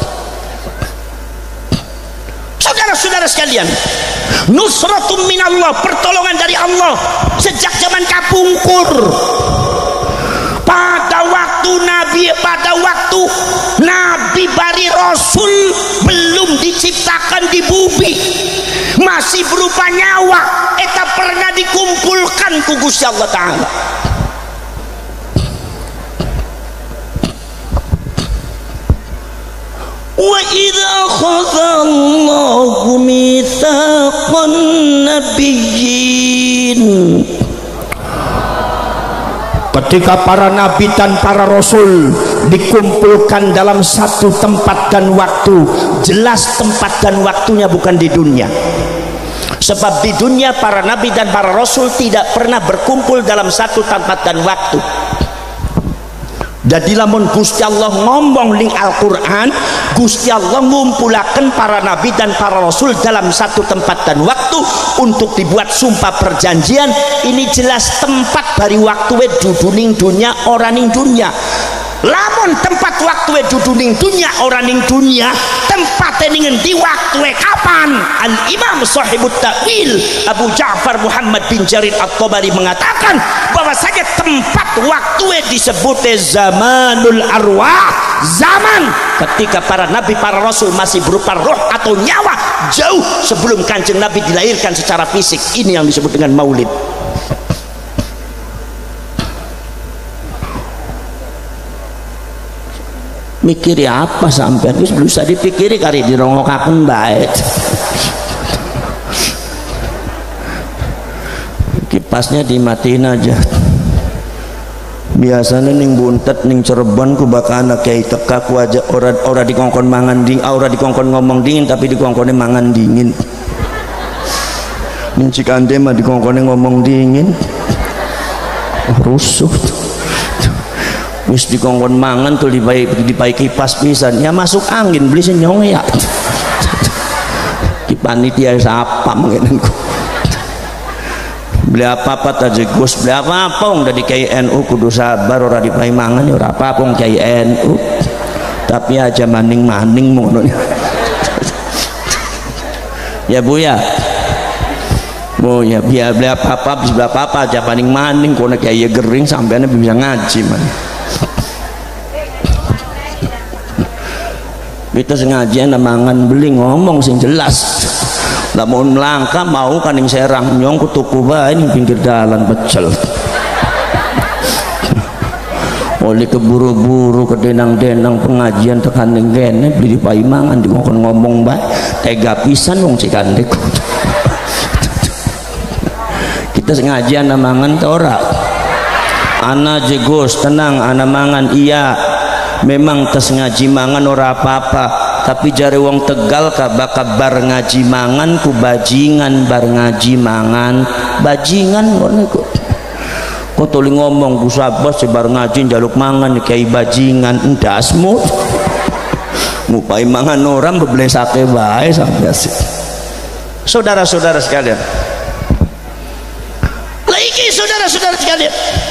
Saudara-saudara sekalian, nusratum minallah, pertolongan dari Allah sejak zaman kapungkur. Pada waktu Nabi bari Rasul belum diciptakan di bumi, masih berupa nyawa, eta pernah dikumpulkan ku Gusti Allah Ta'ala. Wa idza akhadallahu mitsaqan nabiyyin, ketika para nabi dan para rasul dikumpulkan dalam satu tempat dan waktu, jelas tempat dan waktunya bukan di dunia. Sebab di dunia para nabi dan para rasul tidak pernah berkumpul dalam satu tempat dan waktu. Jadi lamun Gusti Allah ngomong ning Al-Quran, Gusti Allah ngumpulaken para nabi dan para rasul dalam satu tempat dan waktu untuk dibuat sumpah perjanjian. Ini jelas tempat bari waktu duduning dunia ora ning dunia. Lamun tempat waktu duduning dunia ora ning dunia, tempat ning di waktu kapan? Al-Imam Sahibut Ta'wil Abu Ja'far Muhammad bin Jarir At-Tabari mengatakan bahwasanya tempat waktu disebut zamanul arwah, zaman ketika para nabi para rasul masih berupa roh atau nyawa jauh sebelum kanjeng Nabi dilahirkan secara fisik. Ini yang disebut dengan maulid. Mikiri apa sampean? Wis berusaha dipikiri kari dirongokaken bae. Kipasnya dimatiin aja. Biasanya ning Buntet ning Cirebon ku bakal anak kiai teka ku aja ora dikongkon mangan dingin, ora dikongkon ngomong dingin tapi dikongkone mangan dingin. Ning Cikande mah dikongkone ngomong dingin. Rusuh. Wis dikongkon mangan tuh dipai kipas pisan. Ya masuk angin beli senyong ya. Ki panitia sapa mengenanku. Beli apa-apa aja Gus, beli apa-apa udah di KNU kudu sabar, ora dipai mangan ya ora apa-apa KNU. Tapi aja maning-maning ngono. Ya Bu ya. Oh ya biar beli apa-apa, beli apa-apa aja maning-maning kono kiai gering sampean bisa ngaji man. Kita sengaja mangan beli ngomong sing jelas. Lamun melangkah mau kaning Serang nyong ku tuku bae ning pinggir dalan pecel. Oleh keburu-buru ke denang-denang pengajian tekan ning kene beli dipai mangan dikon ngomong bae tega pisan wong Cikande. Kita sengaja mangan ta ora? Ana jegos tenang ana mangan iya. Memang tes ngaji mangan ora apa-apa. Tapi jare wong Tegal kabak bar ngaji mangan ku bajingan bar ngaji mangan bajingan ngono kok. Kok tuli ngomong Gus Abbas bar ngaji njaluk mangan kiai bajingan endasmu. Ngupai mangan orang beblesake bae sampai asik. Saudara-saudara sekalian. Lagi saudara-saudara sekalian.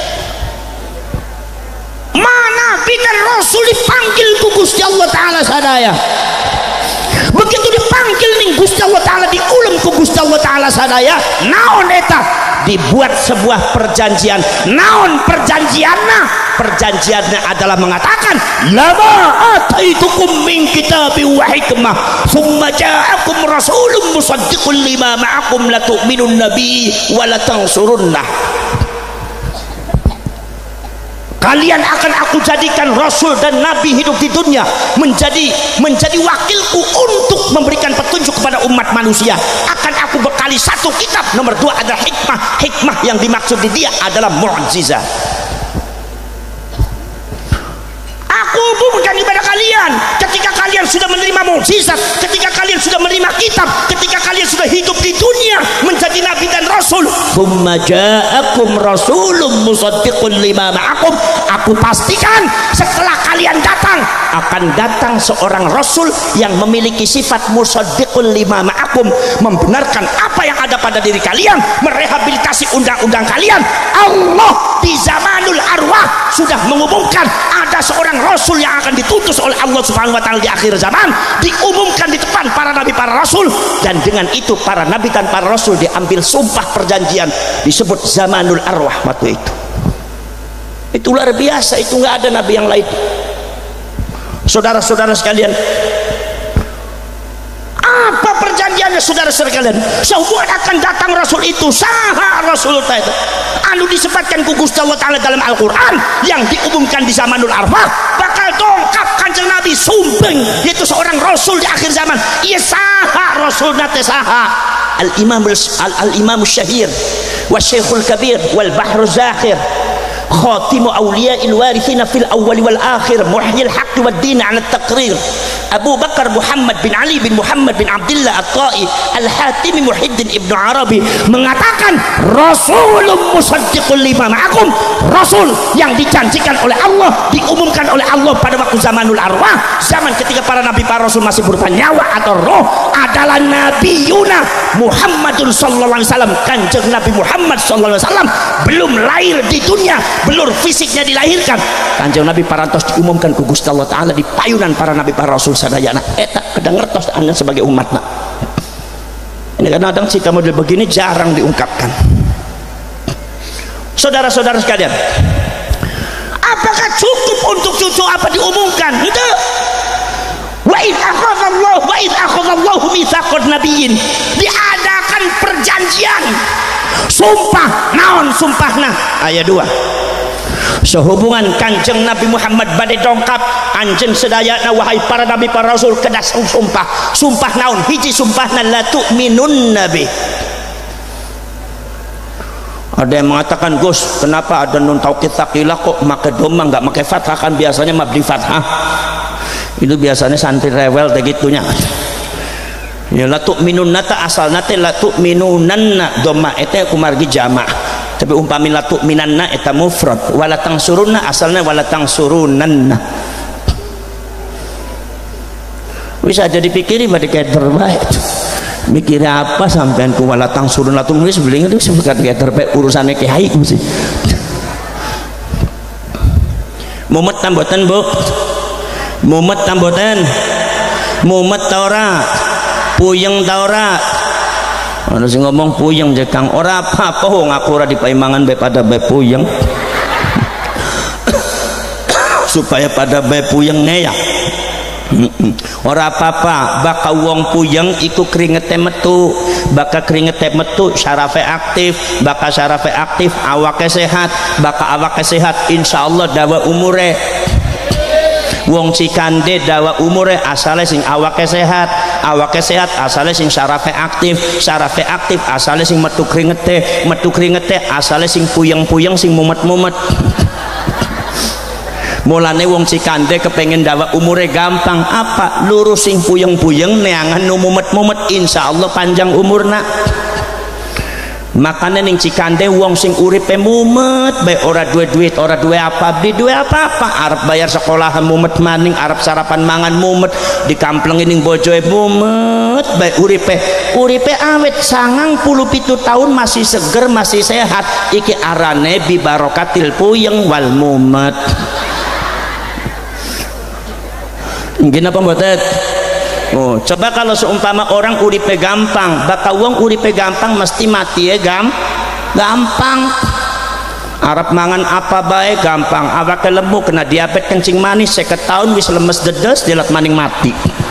Mana bidan Rasul dipanggil ku Gusti Allah Ta'ala sadaya. Begitu dipanggil ning Gusti Allah Ta'ala diulang ku Gusti Allah Ta'ala sadaya, naon eta dibuat sebuah perjanjian. Naon perjanjianna? Perjanjiannya adalah mengatakan lama ataitukum min kitabin wa hikmah thumma ja'akum rasulun musaddiqun lima ma'akum la tu'minun nabi wa la tansurunnah. Kalian akan aku jadikan Rasul dan Nabi hidup di dunia menjadi wakilku untuk memberikan petunjuk kepada umat manusia. Akan aku bekali satu kitab. Nomor dua adalah hikmah. Hikmah yang dimaksud di dia adalah mu'jizat. Aku umumkan kepada kalian ketika kalian sudah menerima mukjizat, ketika kalian sudah menerima kitab, ketika kalian sudah hidup di dunia menjadi nabi dan rasul. Tsumma ja'akum rasulun musaddiqun lima ma'akum. Aku pastikan setelah kalian datang akan datang seorang rasul yang memiliki sifat musaddiqun lima ma'akum, membenarkan apa yang ada pada diri kalian, merehabilitasi undang-undang kalian. Allah di zamanul arwah sudah mengumumkan ada seorang rasul yang akan ditutus oleh Allah Subhanahu wa taala di akhir zaman, diumumkan di depan para nabi para rasul, dan dengan itu para nabi dan para rasul diambil sumpah perjanjian, disebut zamanul arwah waktu itu. Itu luar biasa, itu nggak ada nabi yang lain. Saudara-saudara sekalian, apa perjanjiannya saudara-saudara sekalian? Sehubungan akan datang rasul itu, saha rasul itu anu disebatkan ku Gusti Allah Ta'ala dalam Al-Quran yang diumumkan di zamanul arwah, bakal dongkap kanjeng Nabi sumpeng yaitu seorang rasul di akhir zaman. Iya saha rasul nate saha al-imam syahir wa syekhul kabir wal bahru zakhir khatimu awliya'il warithina fil awwal wal akhir muhyil haqqi wad din 'ala at-taqrir Abu Bakar Muhammad bin Ali bin Muhammad bin Abdullah At-Ta'i Al-Hatimi Muhyiddin Ibnu Arabi mengatakan rasulun musaddiqul lima ma'akum, rasul yang dijanjikan oleh Allah, diumumkan oleh Allah pada waktu zamanul arwah, zaman ketika para nabi para rasul masih berupa nyawa atau roh, adalah nabiyuna Muhammadun sallallahu alaihi wasallam. Kanjeng Nabi Muhammad sallallahu alaihi wasallam belum lahir di dunia, belum fisiknya dilahirkan. Kanjeng Nabi parantos diumumkan ku Gusti Allah Ta'ala di payunan para nabi para rasul sadayana. Eta kadang ngertos anda sebagai umatna. Ini kadang-kadang si model begini jarang diungkapkan. Saudara-saudara sekalian, apakah cukup untuk cucu apa diumumkan? Itu wa id akhadallahu mitsaqan nabiyyin, diadakan perjanjian sumpah. Naon sumpahna? Ayat 2, sehubungan Kanjeng Nabi Muhammad badai dongkap anjen sedayana wahai para nabi para rasul kedas sumpah naon hiji sumpahna la tu'minun nabi. Ada yang mengatakan, Gus, kenapa ada nun taukid taqilah kok make doma nggak make fathah, kan biasanya mabdi fathah. Itu biasanya santri rewel begitunya. Ya la tu'minunna ta asalna teh la tu'minunanna doma eta kumargi jama'. Tapi umpami la tu'minanna eta mufrad, wala tangsurunna asalnya wala tangsurunanna. Bisa jadi pikiri bade kayak terbaik. Mikirnya apa sampean ku wala tangsurun latung nulis beling itu sebekat kayak terbaik urusannya kiai mesti. Mumet tamboten Bu, mumet tamboten, mumet taura, puyeng taura. Ada sing ngomong puyeng je Kang, ora apa-apa wong aku ora dipaimangan bae pada bae puyeng. Supaya pada bae puyeng neyak. Ora apa-apa, baka wong puyeng iku kringete metu, baka kringete metu syarafe aktif, baka syarafe aktif awake sehat, baka awake sehat insyaallah dawa umure. Wong Cikande dawa umure asale sing awake sehat asale sing syarafe aktif asale sing metu kringete asale sing puyeng-puyeng sing mumet-mumet. Mulane wong Cikande kepengen dawa umure gampang apa lurus sing puyeng-puyeng neangan nu mumet-mumet insyaallah panjang umurna. Makanya ning Cikande wong sing uripe mumet bae ora duwe duit ora duwe apa duwe apa-apa arep bayar sekolah mumet maning arep sarapan mangan mumet dikamplengi ning bojoe mumet bae uripe awet 97 tahun masih seger masih sehat iki arane bi barokatil puyeng wal mumet. Mungkin apa mboten? Oh, coba kalau seumpama orang uripe gampang, bakal wong uripe gampang mesti mati ya gampang. Arab mangan apa bae gampang, awake lemu kena diabetes kencing manis 50 tahun wis lemes dedes dilat maning mati.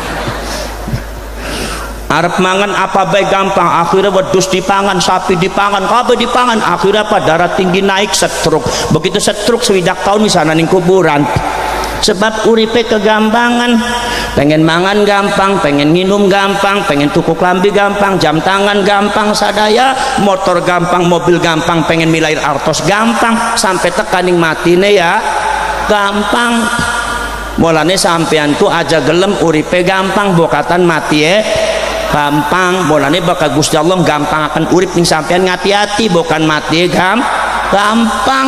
Arab mangan apa bae gampang, akhirnya wedhus dipangan, sapi dipangan, kabeh dipangan, akhirnya apa darah tinggi naik stroke. Begitu stroke 20 tahun misalnya ning kuburan. Sebab uripe kegampangan, pengen mangan gampang, pengen minum gampang, pengen tuku klambi gampang, jam tangan gampang sadaya, motor gampang, mobil gampang, pengen milair artos gampang, sampai tekaning matine ya gampang. Mulane sampean tu aja gelem uripe gampang, bokatan mati gampang. Mulane bakal Gusti Allah gampang akan urip ning sampean ngati-hati, bukan mati gampang.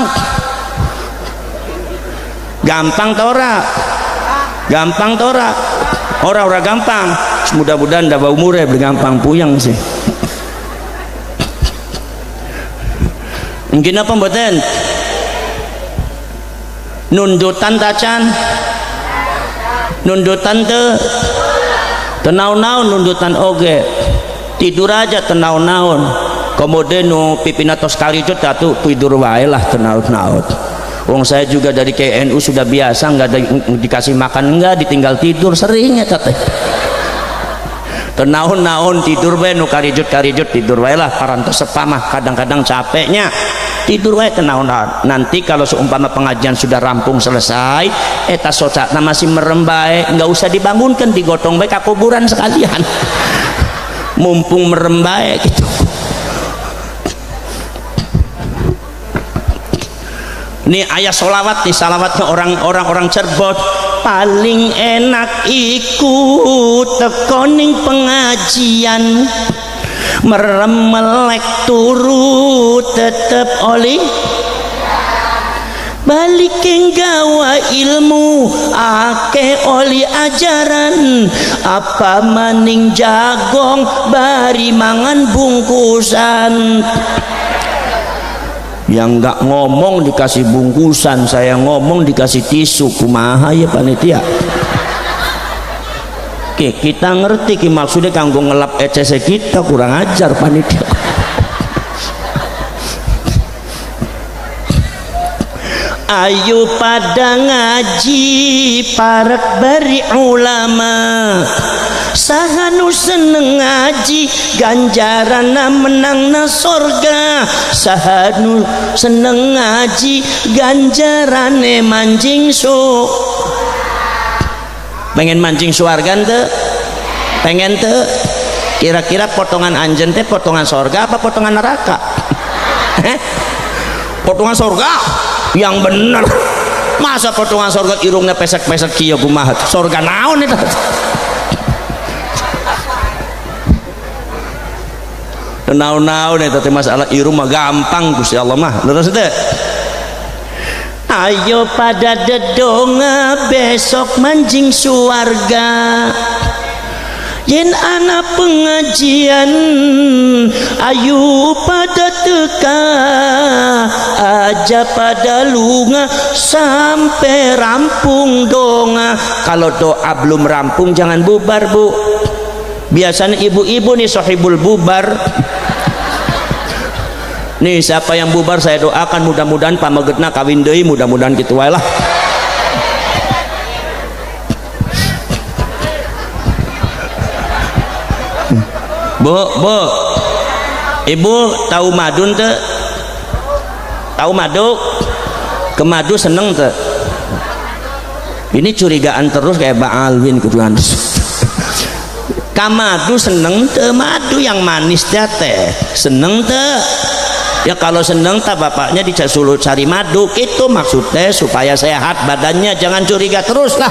Gampang ta ora? Gampang ta ora? Ora gampang. Mudah-mudahan dawa umure gampang puyeng sih. Mungkin apa mboten? Nundutan tacan. Nundutan teu. Tenaun-naun nundutan oge. Tidur aja tenaun-naun. Kemudian nu pipina tos kalijut atuh tidur wae lah tenaun-naun. Wong saya juga dari KNU sudah biasa nggak dikasih makan enggak ditinggal tidur seringnya tete. Tenaun-naun tidur wae nu karijut tidur wae lah parantos sepamah kadang-kadang capeknya tidur wae tenaun-naun. Nanti kalau seumpama pengajian sudah rampung selesai eta socakna masih merem bae nggak usah dibangunkan digotong bae ka kuburan sekalian. Mumpung merem bae gitu. Ini ayat solawat nih, salawatnya orang-orang Cirebon. Paling enak ikut tekoning pengajian, merem melek turu tetep oli balik gawa ilmu ake oli ajaran apa maning jagong bari mangan bungkusan. Yang nggak ngomong dikasih bungkusan, saya ngomong dikasih tisu, kumaha ya panitia. Oke, kita ngerti ki maksudnya kanggo ngelap ECC kita, kurang ajar panitia. Ayo pada ngaji parek bari ulama, Sahanu seneng ngaji ganjarana menangna sorga. Sahanu seneng ngaji ganjarane mancing pengen mancing suarga ente? Pengen te? Kira-kira potongan anjen teh potongan sorga apa potongan neraka? Potongan sorga yang bener. Masa potongan sorga irungnya pesek-pesek kieu kumaha? Sorga naon eta? Naon-naon eta teh masalah irung mah gampang Gusti Allah mah. Leres teh. Ayo pada dedonga besok mancing suarga. Yen anak pengajian ayu pada teka aja pada lunga sampai rampung donga. Kalau doa belum rampung jangan bubar bu. Biasanya ibu-ibu nih sohibul bubar. Nih siapa yang bubar saya doakan mudah-mudahan pamagetna kawin deui, mudah-mudahan gitu wae lah. Bu, ibu tahu madun teh? Tahu madu? Ke madu seneng teh? Ini curigaan terus kayak Mbak Alwin kuduan. Kamadu seneng teh? Madu yang manis teh seneng teh? Ya kalau seneng tak bapaknya disuruh cari madu itu maksudnya supaya sehat badannya, jangan curiga terus lah.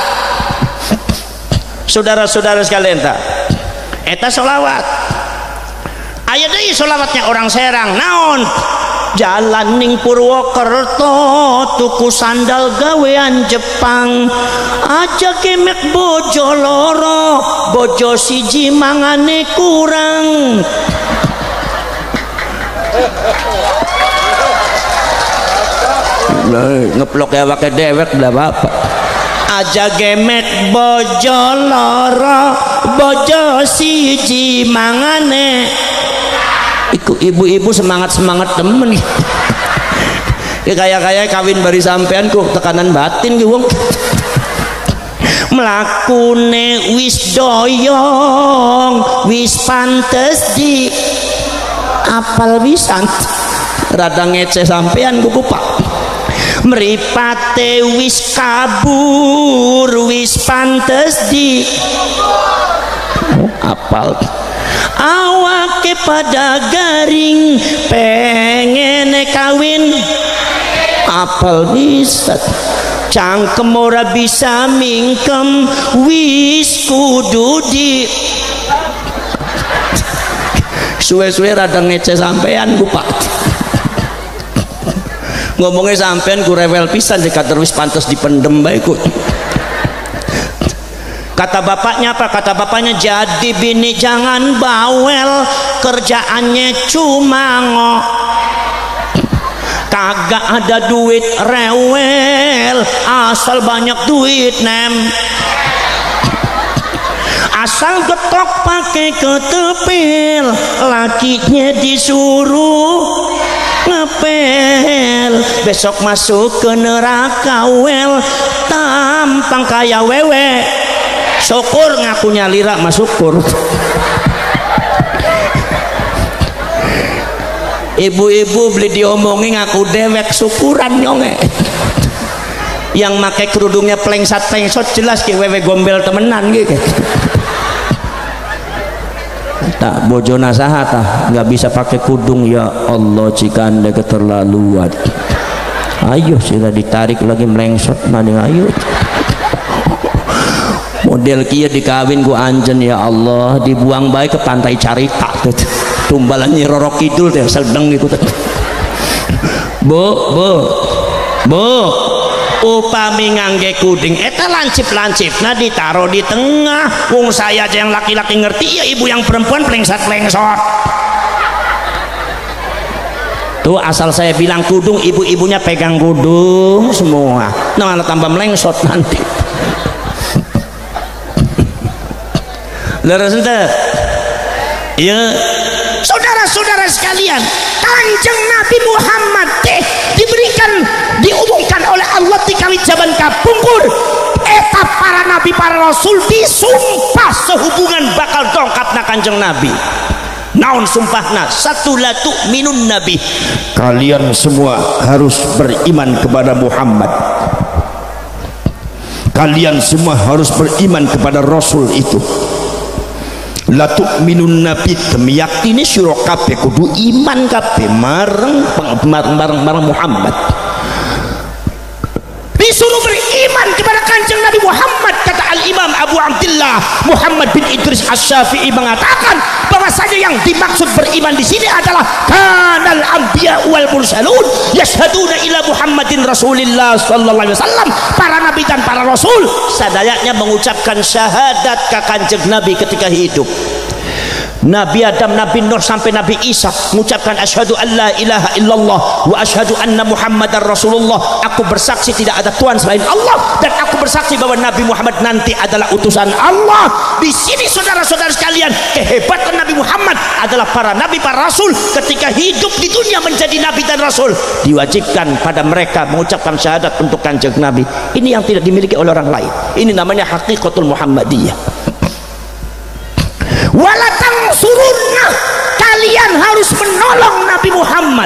Saudara-saudara sekalian tak? Eta sholawat aya deui sholawatnya orang Serang naon jalan ning Purwokerto tuku sandal gawean Jepang aja kemek bojo loro bojo siji mangane kurang. Ngeplok ya pakai dewek dah bapak. Aja gemek bojo loro bojo siji mangane. Iku ibu-ibu semangat temen. Ya kaya kawin bari sampean ku tekanan batin ki wong. Mlakune wis doyong wis pantes di apal pisan. Rada ngece sampean ku Pak. Mripate wis kabur wis pantes di apal. Awake pada garing pengen kawin apal bisa. Cangkem ora bisa mingkem wis kudu di suwe-suwe rada ngece sampean ku Pak. Ngomongnya sampean ku rewel pisan jika terus pantas dipendem baik. Kata bapaknya apa? Kata bapaknya jadi bini jangan bawel, kerjaannya cuma kagak ada duit rewel, asal banyak duit nem. Asal getok pakai ketepil, lakinya disuruh ngepel. Besok masuk ke neraka wel, tampang kaya wewe. Syukur ngakunya lira mas syukur. Ibu-ibu beli diomongin ngaku dewek syukuran nyonge. Yang make kerudungnya plengsat jelas ki wewe gombel temenan gitu. Tak bojo nasaha tah nggak bisa pakai kudung ya Allah jika anda keterlaluan. Ayo sudah ditarik lagi melengsot mana ayo. Model kia dikawin ku anjen ya Allah dibuang baik ke pantai Carita tumbalan Nyi Roro Kidul teh sedeng gitu. Bu upami ngangge kuding eta lancip-lancipna ditaruh di tengah. Wong saya aja yang laki-laki ngerti ya ibu yang perempuan plengsat-plengsot. Tuh asal saya bilang kudung ibu-ibunya pegang kudung semua. Nah malah tambah melengsot nanti. Leres ente? Ya, saudara-saudara sekalian, Kanjeng Nabi Muhammad teh diumumkan oleh Allah di kali jaban kapungkur eta para nabi para rasul disumpah sehubungan bakal dongkapna Kanjeng Nabi. Naon sumpahna? Satu, la tu'minun nabi, kalian semua harus beriman kepada Muhammad, kalian semua harus beriman kepada Rasul itu. La tu'minun nabi, temiyakini sira kabeh kudu iman kabeh mareng Muhammad. Disuruh beriman kepada Kanjeng Nabi Muhammad. Kata Al-Imam Abu Abdullah Muhammad bin Idris Asy-Syafi'i mengatakan bahwasanya yang dimaksud beriman di sini adalah kanal anbiya wal mursalun yashhaduna ila Muhammadin Rasulillah sallallahu alaihi wasallam. Para nabi dan para rasul sadayanya mengucapkan syahadat ke Kanjeng Nabi ketika hidup. Nabi Adam, Nabi Nuh sampai Nabi Isa mengucapkan asyhadu an la ilaha illallah wa asyhadu anna Muhammadar Rasulullah. Aku bersaksi tidak ada Tuhan selain Allah dan aku bersaksi bahwa Nabi Muhammad nanti adalah utusan Allah. Di sini saudara-saudara sekalian, kehebatan Nabi Muhammad adalah para nabi, para rasul ketika hidup di dunia menjadi nabi dan rasul diwajibkan pada mereka mengucapkan syahadat untuk Kanjeng Nabi. Ini yang tidak dimiliki oleh orang lain. Ini namanya hakikatul Muhammadiyah. Walatang surunnah, kalian harus menolong Nabi Muhammad.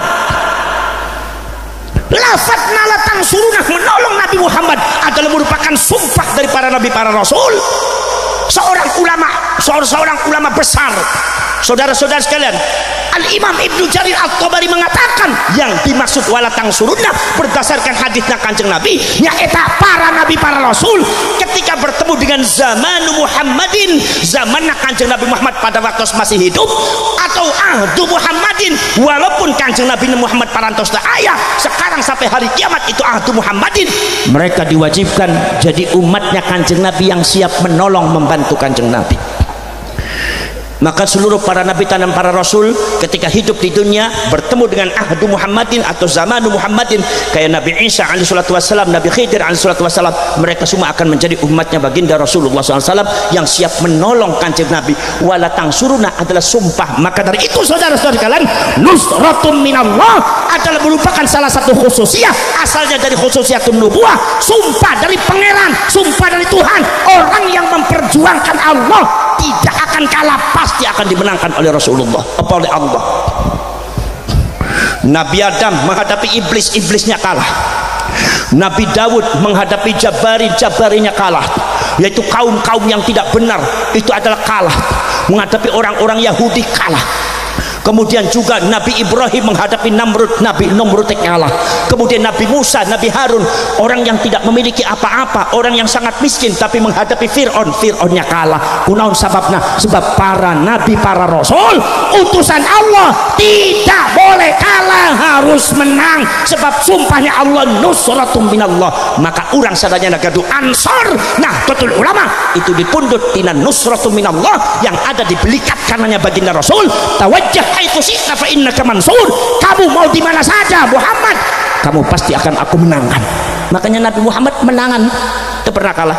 Lafaz nalatang surunnah, menolong Nabi Muhammad adalah merupakan sumpah dari para nabi, para rasul. Seorang ulama besar, saudara-saudara sekalian, Al-Imam Ibnu Jarir At-Tabari mengatakan yang dimaksud walatang surunnah berdasarkan hadisnya Kanjeng Nabi nyaeta para nabi, para rasul ketika bertemu dengan zaman Muhammadin, zaman Kanjeng Nabi Muhammad pada waktu masih hidup, atau ahdu Muhammadin, walaupun Kanjeng Nabi Muhammad parantos ayah sekarang sampai hari kiamat itu ahdu Muhammadin, mereka diwajibkan jadi umatnya Kanjeng Nabi yang siap menolong membantu Kanjeng Nabi. Maka seluruh para nabi dan para rasul ketika hidup di dunia bertemu dengan ahdu Muhammadin atau zamanu Muhammadin, kayak Nabi Isa alaihi salatu wassalam, Nabi Khidir alaihi salatu wassalam, mereka semua akan menjadi umatnya baginda Rasulullah SAW yang siap menolong Kanjeng Nabi. Walatang suruna adalah sumpah. Maka dari itu saudara-saudara sekalian, nusratum minallah adalah merupakan salah satu khususiyah, asalnya dari khususiyatun nubuwah, sumpah dari pangeran, sumpah dari Tuhan. Orang yang memperjuangkan Allah tidak akan kalah, pasti akan dimenangkan oleh Rasulullah, oleh Allah. Nabi Adam menghadapi iblisnya kalah. Nabi Daud menghadapi jabarinya kalah, yaitu kaum yang tidak benar, itu adalah kalah. Menghadapi orang-orang Yahudi kalah. Kemudian juga Nabi Ibrahim menghadapi Nabi Namrud kalah. Kemudian Nabi Musa, Nabi Harun, orang yang tidak memiliki apa-apa, orang yang sangat miskin, tapi menghadapi Fir'aunnya kalah. Kunaon sababna? Sebab para nabi, para rasul utusan Allah tidak boleh kalah, harus menang. Sebab sumpahnya Allah nusratum minallah. Maka urang sadanya nagadu ansor. Nah, betul ulama itu dipundut tina nusratum minallah yang ada di belikat kanannya baginda Rasul. Tawajjah haitsu syi'ta fa innaka mansur. Kamu mau di mana saja Muhammad, kamu pasti akan aku menangkan. Makanya Nabi Muhammad menangan, itu pernah kalah.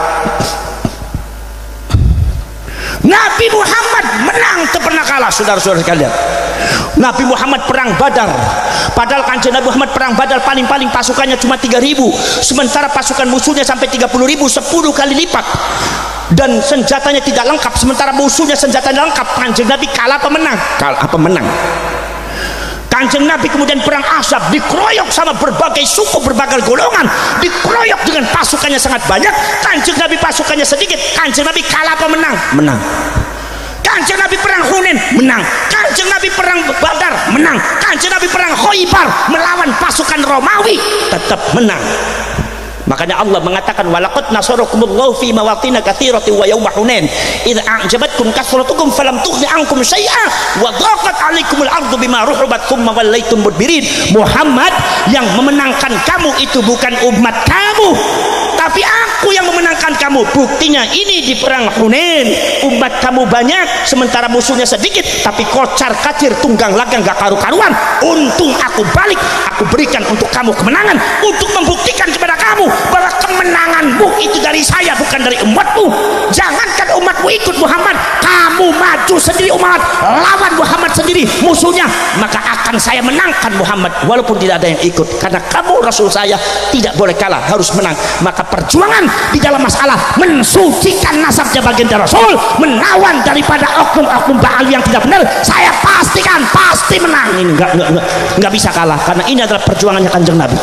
Nabi Muhammad menang, itu pernah kalah, saudara-saudara sekalian. Nabi Muhammad perang Badar, padahal Kanjeng Nabi Muhammad perang Badar paling-paling pasukannya cuma 3.000, sementara pasukan musuhnya sampai 30.000, 10 kali lipat, dan senjatanya tidak lengkap, sementara musuhnya senjatanya lengkap. Kanjeng Nabi kalah apa menang? Kalah apa menang? Kanjeng Nabi kemudian perang Ahzab, dikeroyok sama berbagai suku, berbagai golongan, dikeroyok dengan pasukannya sangat banyak. Kanjeng Nabi pasukannya sedikit. Kanjeng Nabi kalah apa menang? Menang. Kanjeng Nabi perang Hunain, menang. Kanjeng Nabi perang Badar, menang. Kanjeng Nabi perang Khaybar melawan pasukan Romawi, tetap menang. Makanya Allah mengatakan walaqad nasarakumullahu fi mawatin katsiratin wa yauma hunain idza a'jabatkum kasratukum falam tughni ankum syai'a wa dhaqat 'alaikumul ardu bima rahabat tsumma wallaitum mudbirin. Muhammad, yang memenangkan kamu itu bukan umat kamu, tapi aku yang memenangkan kamu. Buktinya ini di perang Hunain, umat kamu banyak sementara musuhnya sedikit, tapi kocar kacir, tunggang langgang gak karu-karuan. Untung aku balik, aku berikan untuk kamu kemenangan, untuk membuktikan kepada kamu bahwa kemenangan cambuk itu dari saya, bukan dari umatmu. Jangankan umatmu ikut Muhammad, kamu maju sendiri umat, lawan Muhammad sendiri musuhnya, maka akan saya menangkan Muhammad walaupun tidak ada yang ikut, karena kamu Rasul saya, tidak boleh kalah, harus menang. Maka perjuangan di dalam masalah mensucikan nasabnya baginda Rasul, menawan daripada oknum-oknum Baal yang tidak benar, saya pastikan pasti menang. Ini enggak bisa kalah, karena ini adalah perjuangannya Kanjeng Nabi.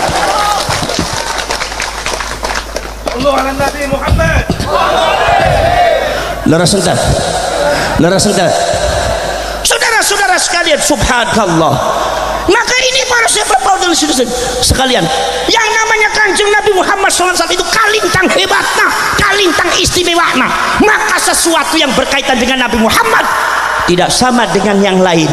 Allah Nabi Muhammad. Leras entar. Saudara-saudara sekalian, subhanallah. Maka ini para sahabat dan sekalian, yang namanya Kanjeng Nabi Muhammad SAW itu kalintang hebatnya, kalintang istimewanya. Maka sesuatu yang berkaitan dengan Nabi Muhammad tidak sama dengan yang lain.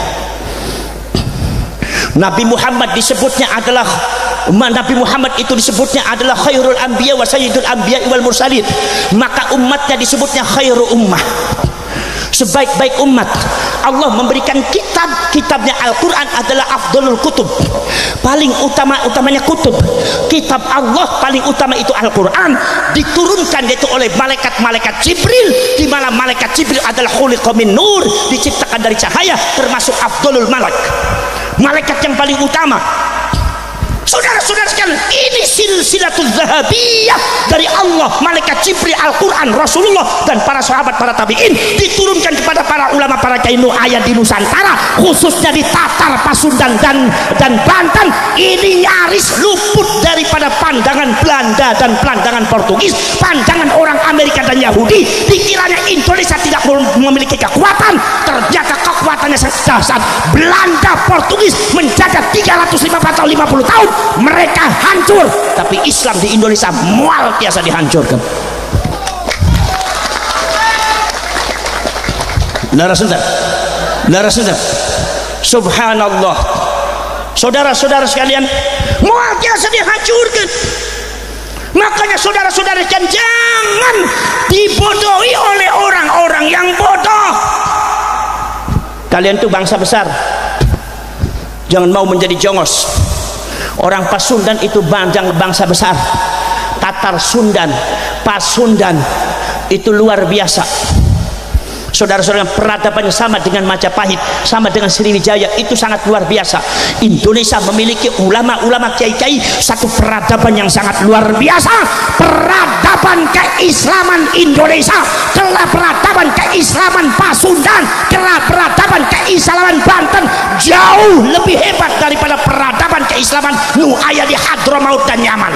Nabi Muhammad disebutnya adalah Nabi Muhammad itu disebutnya adalah khairul anbiya wa sayyidul anbiya wal mursalin. Maka umatnya disebutnya khairu ummah, sebaik-baik umat. Allah memberikan kitabnya Al-Quran adalah afdalul kutub, paling utamanya kutub. Kitab Allah paling utama itu Al-Quran, diturunkan yaitu oleh malaikat Jibril, di mana malaikat Jibril adalah khuliqa min nur, diciptakan dari cahaya, termasuk afdalul malaikat yang paling utama. Saudara-saudara sekalian, ini silsilatul zahabiyah dari Allah, malaikat Jibril, Al-Quran, Rasulullah dan para sahabat, para tabi'in, diturunkan kepada para ulama, para kiai ayat di Nusantara, khususnya di Tatar, Pasundan dan Banten. Ini nyaris luput daripada pandangan Belanda dan pandangan Portugis, pandangan orang Amerika dan Yahudi. Dikiranya Indonesia tidak memiliki kekuatan, ternyata kekuatannya sangat dahsyat. Belanda, Portugis menjajah 350 tahun, mereka hancur, tapi Islam di Indonesia mual biasa dihancurkan. Lara sudah, subhanallah. Saudara-saudara sekalian, mual biasa dihancurkan. Makanya saudara-saudara sekalian, jangan dibodohi oleh orang-orang yang bodoh. Kalian tuh bangsa besar, jangan mau menjadi jongos. Orang Pasundan itu bangsa besar. Tatar Sundan, Pasundan itu luar biasa. Saudara-saudara, peradabannya sama dengan Majapahit, sama dengan Sriwijaya, itu sangat luar biasa. Indonesia memiliki ulama-ulama, kiai-kiai, satu peradaban yang sangat luar biasa. Peradaban keislaman Indonesia, kelah peradaban keislaman Pasundan, kelah peradaban keislaman Banten jauh lebih hebat daripada peradaban keislaman Nu'aya di Hadramaut dan Yaman.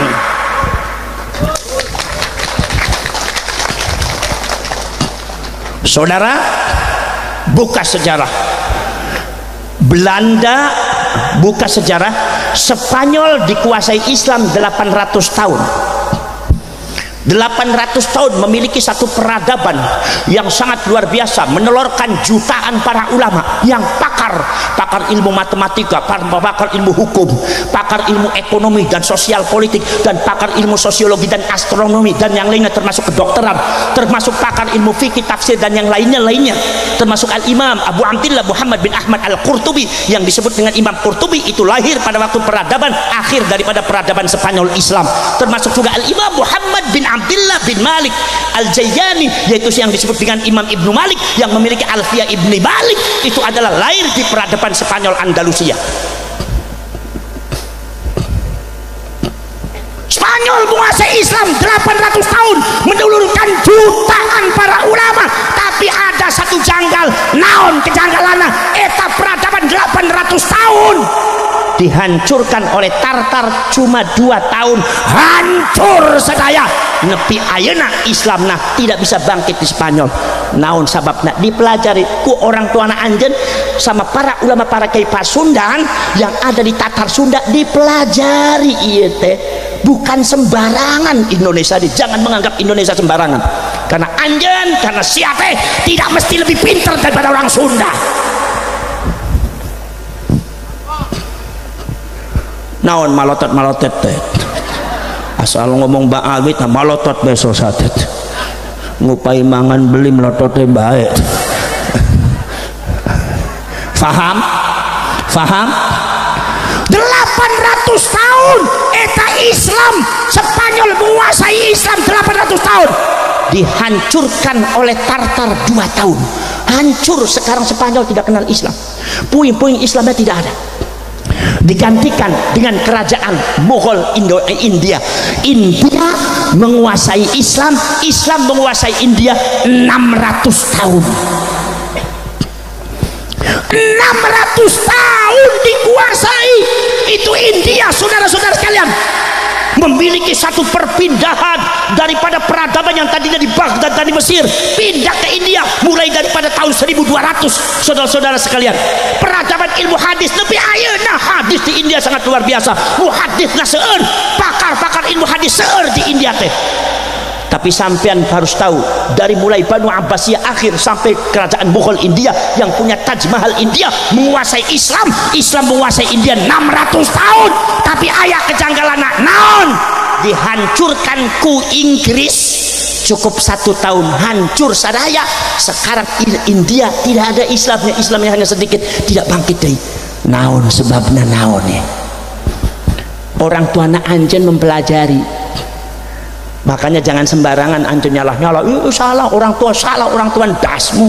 Saudara, buka sejarah. Belanda buka sejarah, Spanyol dikuasai Islam 800 tahun. 800 tahun memiliki satu peradaban yang sangat luar biasa, menelurkan jutaan para ulama yang pakar ilmu matematika, pakar ilmu hukum, pakar ilmu ekonomi dan sosial politik, dan pakar ilmu sosiologi dan astronomi dan yang lainnya, termasuk kedokteran, termasuk pakar ilmu fikih, tafsir dan yang lainnya, termasuk Al-Imam Abu Abdillah Muhammad bin Ahmad Al-Qurtubi yang disebut dengan Imam Qurtubi. Itu lahir pada waktu peradaban akhir daripada peradaban Spanyol Islam. Termasuk juga Al-Imam Muhammad bin Abdullah bin Malik Al-Jayyani, yaitu yang disebut dengan Imam Ibnu Malik yang memiliki Alfiyah Ibni Malik. Itu adalah lahir di peradaban Spanyol Andalusia. Spanyol menguasai Islam 800 tahun, menelurkan jutaan para ulama, tapi ada satu janggal. Naon kejanggalanna? Eta peradaban 800 tahun dihancurkan oleh Tartar cuma 2 tahun, hancur sedaya. Nepi ayeuna Islamna tidak bisa bangkit di Spanyol. Naon sababna? Dipelajari ku orang tuana anjeun sama para ulama, para kiai Pasundan yang ada di Tatar Sunda, dipelajari. Ieu teh bukan sembarangan Indonesia. Jangan menganggap Indonesia sembarangan, karena anjeun, karena siapa tidak mesti lebih pintar daripada orang Sunda. Naon malotot teh asal ngomong ba'awit nah malotot besok satet ngupai mangan beli melototnya baik. Faham? 800 tahun eta Islam, Spanyol menguasai Islam 800 tahun, dihancurkan oleh Tartar 2 tahun, hancur. Sekarang Spanyol tidak kenal Islam, puing-puing Islamnya tidak ada, digantikan dengan kerajaan Mughal India. India menguasai Islam, Islam menguasai India 600 tahun. 600 tahun dikuasai itu India, saudara-saudara sekalian. Memiliki satu perpindahan daripada peradaban yang tadinya di Baghdad dan di Mesir, pindah ke India mulai daripada tahun 1200. Saudara-saudara sekalian, peradaban ilmu hadis lebih ayeuna. Hadis di India sangat luar biasa, muhadisna seueur, pakar-pakar ilmu hadis seueur di India teh. Tapi sampean harus tahu, dari mulai Banu Abbasiyah akhir sampai kerajaan Mughal India yang punya Taj Mahal India menguasai Islam, Islam menguasai India 600 tahun. Tapi ayah kejanggalan naon, dihancurkan ku Inggris cukup 1 tahun, hancur sadaya. Sekarang India tidak ada Islamnya, Islamnya hanya sedikit, tidak bangkit dari naon sebabna naon ya. Orang tuana anjen mempelajari. Makanya jangan sembarangan anjir nyalah-nyalah, salah orang tua, salah orang tua, dasmu.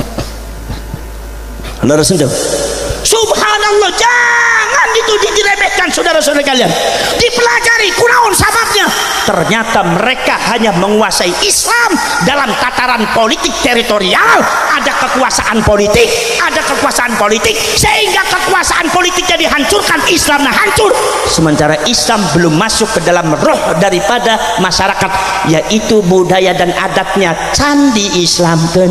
Anda resendam. Subhanallah, jangan itu diremehkan saudara-saudara kalian. Dipelajari kunaon sababnya. Ternyata mereka hanya menguasai Islam dalam tataran politik teritorial. Ada kekuasaan politik, sehingga kekuasaan politiknya dihancurkan, Islamnya hancur. Sementara Islam belum masuk ke dalam roh daripada masyarakat, yaitu budaya dan adatnya candi Islam kan.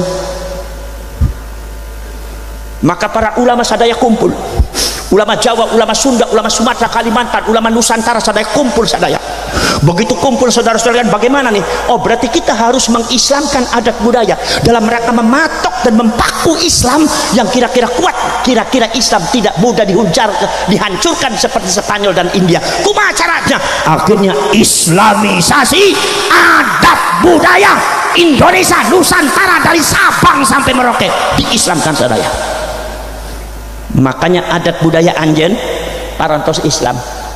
Maka para ulama sadaya kumpul, ulama Jawa, ulama Sunda, ulama Sumatera, Kalimantan, ulama Nusantara sadaya kumpul sadaya. Begitu kumpul saudara-saudara, bagaimana nih? Oh, berarti kita harus mengislamkan adat budaya dalam rangka mematok dan mempaku Islam yang kira-kira kuat, kira-kira Islam tidak mudah dihancurkan seperti Spanyol dan India. Kumaha caranya? Akhirnya islamisasi adat budaya Indonesia, Nusantara, dari Sabang sampai Merauke diislamkan sadaya. Makanya adat budaya anjen parantos Islam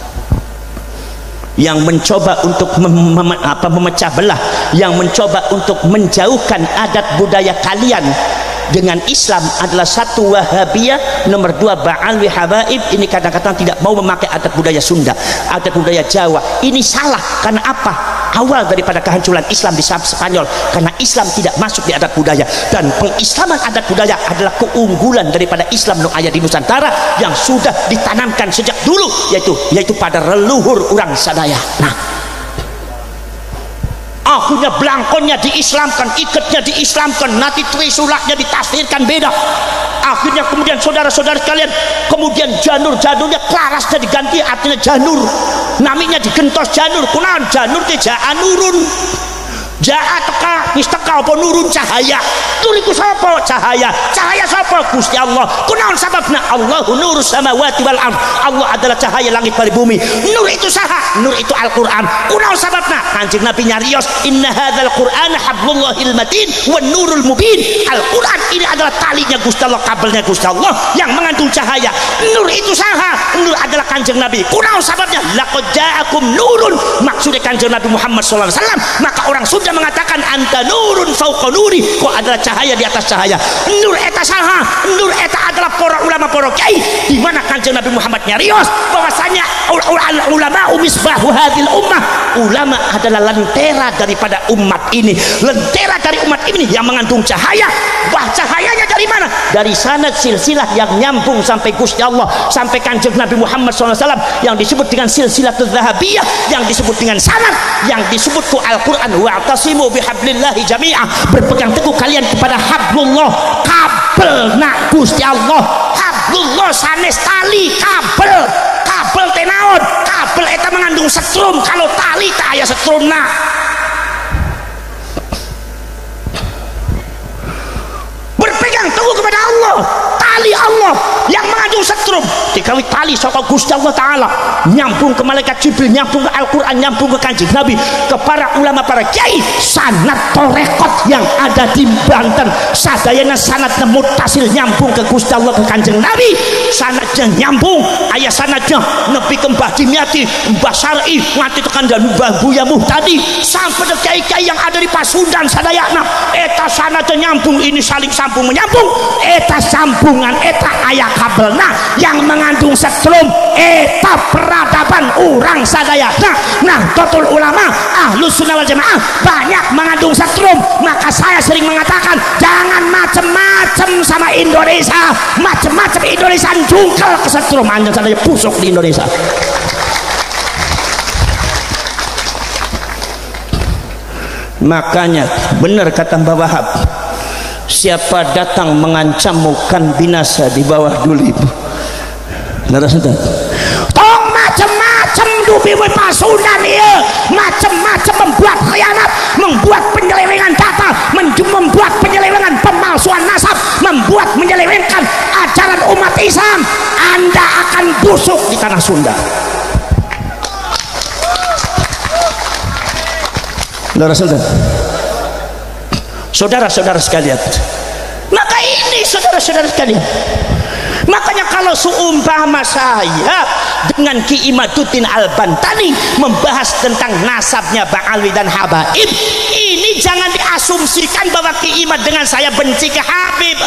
yang mencoba untuk memecah belah, yang mencoba untuk menjauhkan adat budaya kalian dengan Islam adalah satu Wahabiyah, nomor 2 Ba'alwi Habaib. Ini kadang-kadang tidak mau memakai adat budaya Sunda, adat budaya Jawa. Ini salah. Karena apa? Awal daripada kehancuran Islam di Spanyol, karena Islam tidak masuk di adat budaya. Dan pengislaman adat budaya adalah keunggulan daripada Islam nu aya di Nusantara yang sudah ditanamkan sejak dulu, yaitu pada leluhur orang sadaya. Nah, akhirnya belangkonnya diislamkan, ikatnya diislamkan, nanti trisulaknya ditafsirkan beda. Akhirnya kemudian saudara-saudara sekalian, kemudian janurnya kelarasnya diganti artinya janur, namanya digentos janur. Kunaon janur teh janurun, jaa teka wis teka apa nurun cahaya. Turiku sapa cahaya? Cahaya sapa? Gusti Allah. Kunaon sababna? Allahu nurus samawati wal ardh. Allah adalah cahaya langit dan bumi. Nur itu saha? Nur itu Al-Qur'an. Kunaon sababna? Kanjeng Nabi nyarios, inna hadzal qur'ana hablullahil matin wan nurul mubin. Al-Qur'an ini adalah talinya Gusti Allah, kabelnya Gusti Allah yang mengandung cahaya. Nur itu saha? Nur adalah Kanjeng Nabi. Kunaon sababnya? Laqad ja'akum nurun. Maksudnya Kanjeng Nabi Muhammad sallallahu alaihi wasallam. Maka orang sudah mengatakan anta nurun fauqa nuri, kok adalah cahaya di atas cahaya. Nur eta saha? Nur eta adalah para ulama, para kiai, di mana Kanjeng Nabi Muhammad nyarios bahwasanya ulama misbahu hadil ummah. Ulama adalah lentera daripada umat ini, lentera dari umat ini yang mengandung cahaya. Wah, cahayanya dari mana? Dari sanad silsilah yang nyambung sampai Gusti Allah, sampai Kanjeng Nabi Muhammad SAW, yang disebut dengan silsilatul zahabiyah, yang disebut dengan sanad, yang disebut ku Al-Quran, wa'tasimu bihablillahi jami'ah. Berpegang teguh kalian kepada hablullah, kabel nak Gusti Allah. Hablullah sanes tali, kabel tenaon, kabel eta mengandung setrum. Kalau tali tak aya setrumna. Berpegang teguh kepada Allah, tali Allah yang mengandung setrum. setrum dikawi tali saka Gusti Allah Ta'ala nyambung ke malaikat Jibril, nyambung ke Al-Quran, nyambung ke Kanjeng Nabi, ke para ulama, para kiai. Sanad torekot yang ada di Banten sadayana sanadnya mutasil nyambung ke Gusti Allah, ke Kanjeng Nabi. Sanadnya nyambung, ayah sanadnya nepi ke Mbah Dimyati, Mbah Syar'i, nganti tekan dan Mbah Buya Muhtadi, sampai ke kiai-kiai yang ada di Pasundan sadayana. Eta sanadnya nyambung, ini saling sambung menyambung. Eta sambungan, eta ayah kabelna yang mengandung setrum. Eta peradaban orang sadayana. Nah, totul ulama Ahlus Sunnah wal Jamaah banyak mengandung setrum. Maka saya sering mengatakan jangan macem-macem sama Indonesia, macem-macem Indonesia jungkel ke setrum, anjing sadaya pusuk di Indonesia. Makanya benar kata Mbah Wahab, siapa datang mengancammu kan binasa di bawah duli. Laras ente tong macam-macam dupi we Pasundan ieu, macam-macam membuat khianat, membuat penyelewengan data, membuat penyelewengan pemalsuan nasab, membuat menyelewengkan ajaran umat Islam. Anda akan busuk di tanah Sunda. Saudara-saudara sekalian, maka ini saudara-saudara sekalian, makanya kalau seumpama saya dengan Ki Imaduddin Al-Bantani membahas tentang nasabnya Bang Alwi dan Habaib, ini jangan diasumsikan bahwa Ki Imad dengan saya benci ke Habib.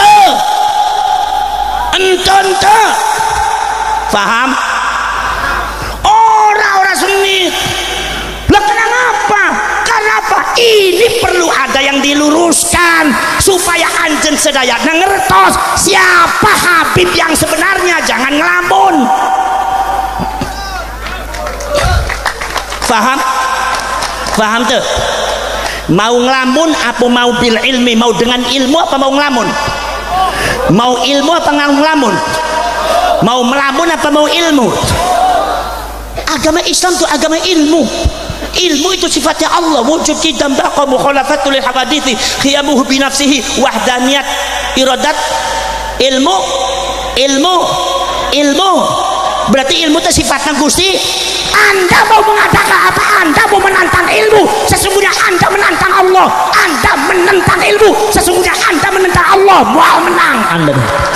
Ente paham? Orang-orang seni lah, kenapa? Kenapa? Ini perlu ada yang diluruskan supaya anjen sedaya ngertos siapa Habib yang sebenarnya. Jangan ngelamun. Paham? Paham tuh? Mau ngelamun apa mau bil ilmi? Mau dengan ilmu apa mau ngelamun? Mau ilmu apa ngelamun? Mau melamun apa mau ilmu? Agama Islam itu agama ilmu. Ilmu itu sifatnya Allah, wujud qidam baqa mukhalafatul hawadithi khiyamuhu binafsihi wahdaniyat iradat. Ilmu berarti ilmu itu sifatnya Gusti. Anda mau mengatakan apa? Anda mau menantang ilmu, sesungguhnya Anda menantang Allah. Anda menentang ilmu, sesungguhnya Anda menentang Allah. Mau menang Anda.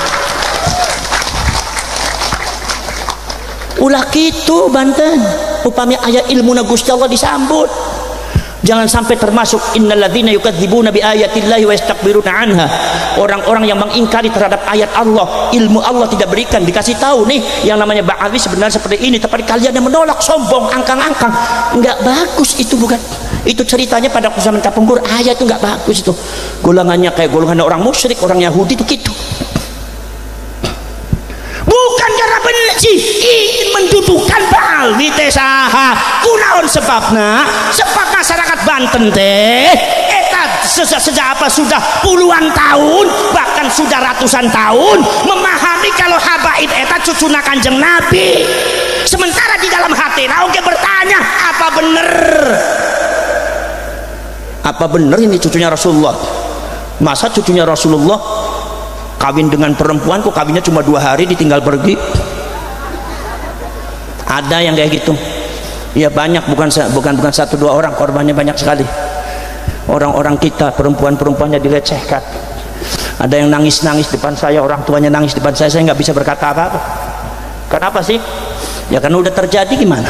Ulah gitu Banten, upami ayat ilmu na Gusti Allah disambut. Jangan sampai termasuk innalladzina yukadzibuna bi ayatillahi wa yastakbiruna anha. Orang-orang yang mengingkari terhadap ayat Allah, ilmu Allah tidak berikan, dikasih tahu nih yang namanya Bang Ali sebenarnya seperti ini, tapi kalian yang menolak, sombong, angkang-angkang. Enggak bagus itu, bukan. Itu ceritanya pada zaman Kapungkur, ayat itu enggak bagus itu. Golongannya kayak golongan orang musyrik, orang Yahudi itu gitu. Bukan karena benci, ingin mendudukan Bang Ali teh saha. Kunaon sebabna? Sebab masyarakat Banten teh eta sejak apa sudah puluhan tahun, bahkan sudah ratusan tahun memahami kalau Habaib eta cucuna Kanjeng Nabi. Sementara di dalam hati oke bertanya, apa bener? Apa bener ini cucunya Rasulullah? Masa cucunya Rasulullah kawin dengan perempuan kok kawinnya cuma 2 hari ditinggal pergi? Ada yang kayak gitu ya, banyak, bukan 1-2 orang, korbannya banyak sekali. Orang-orang kita, perempuannya dilecehkan. Ada yang nangis-nangis depan saya, orang tuanya nangis depan saya nggak bisa berkata apa-apa. Kenapa sih? Ya kan udah terjadi, gimana?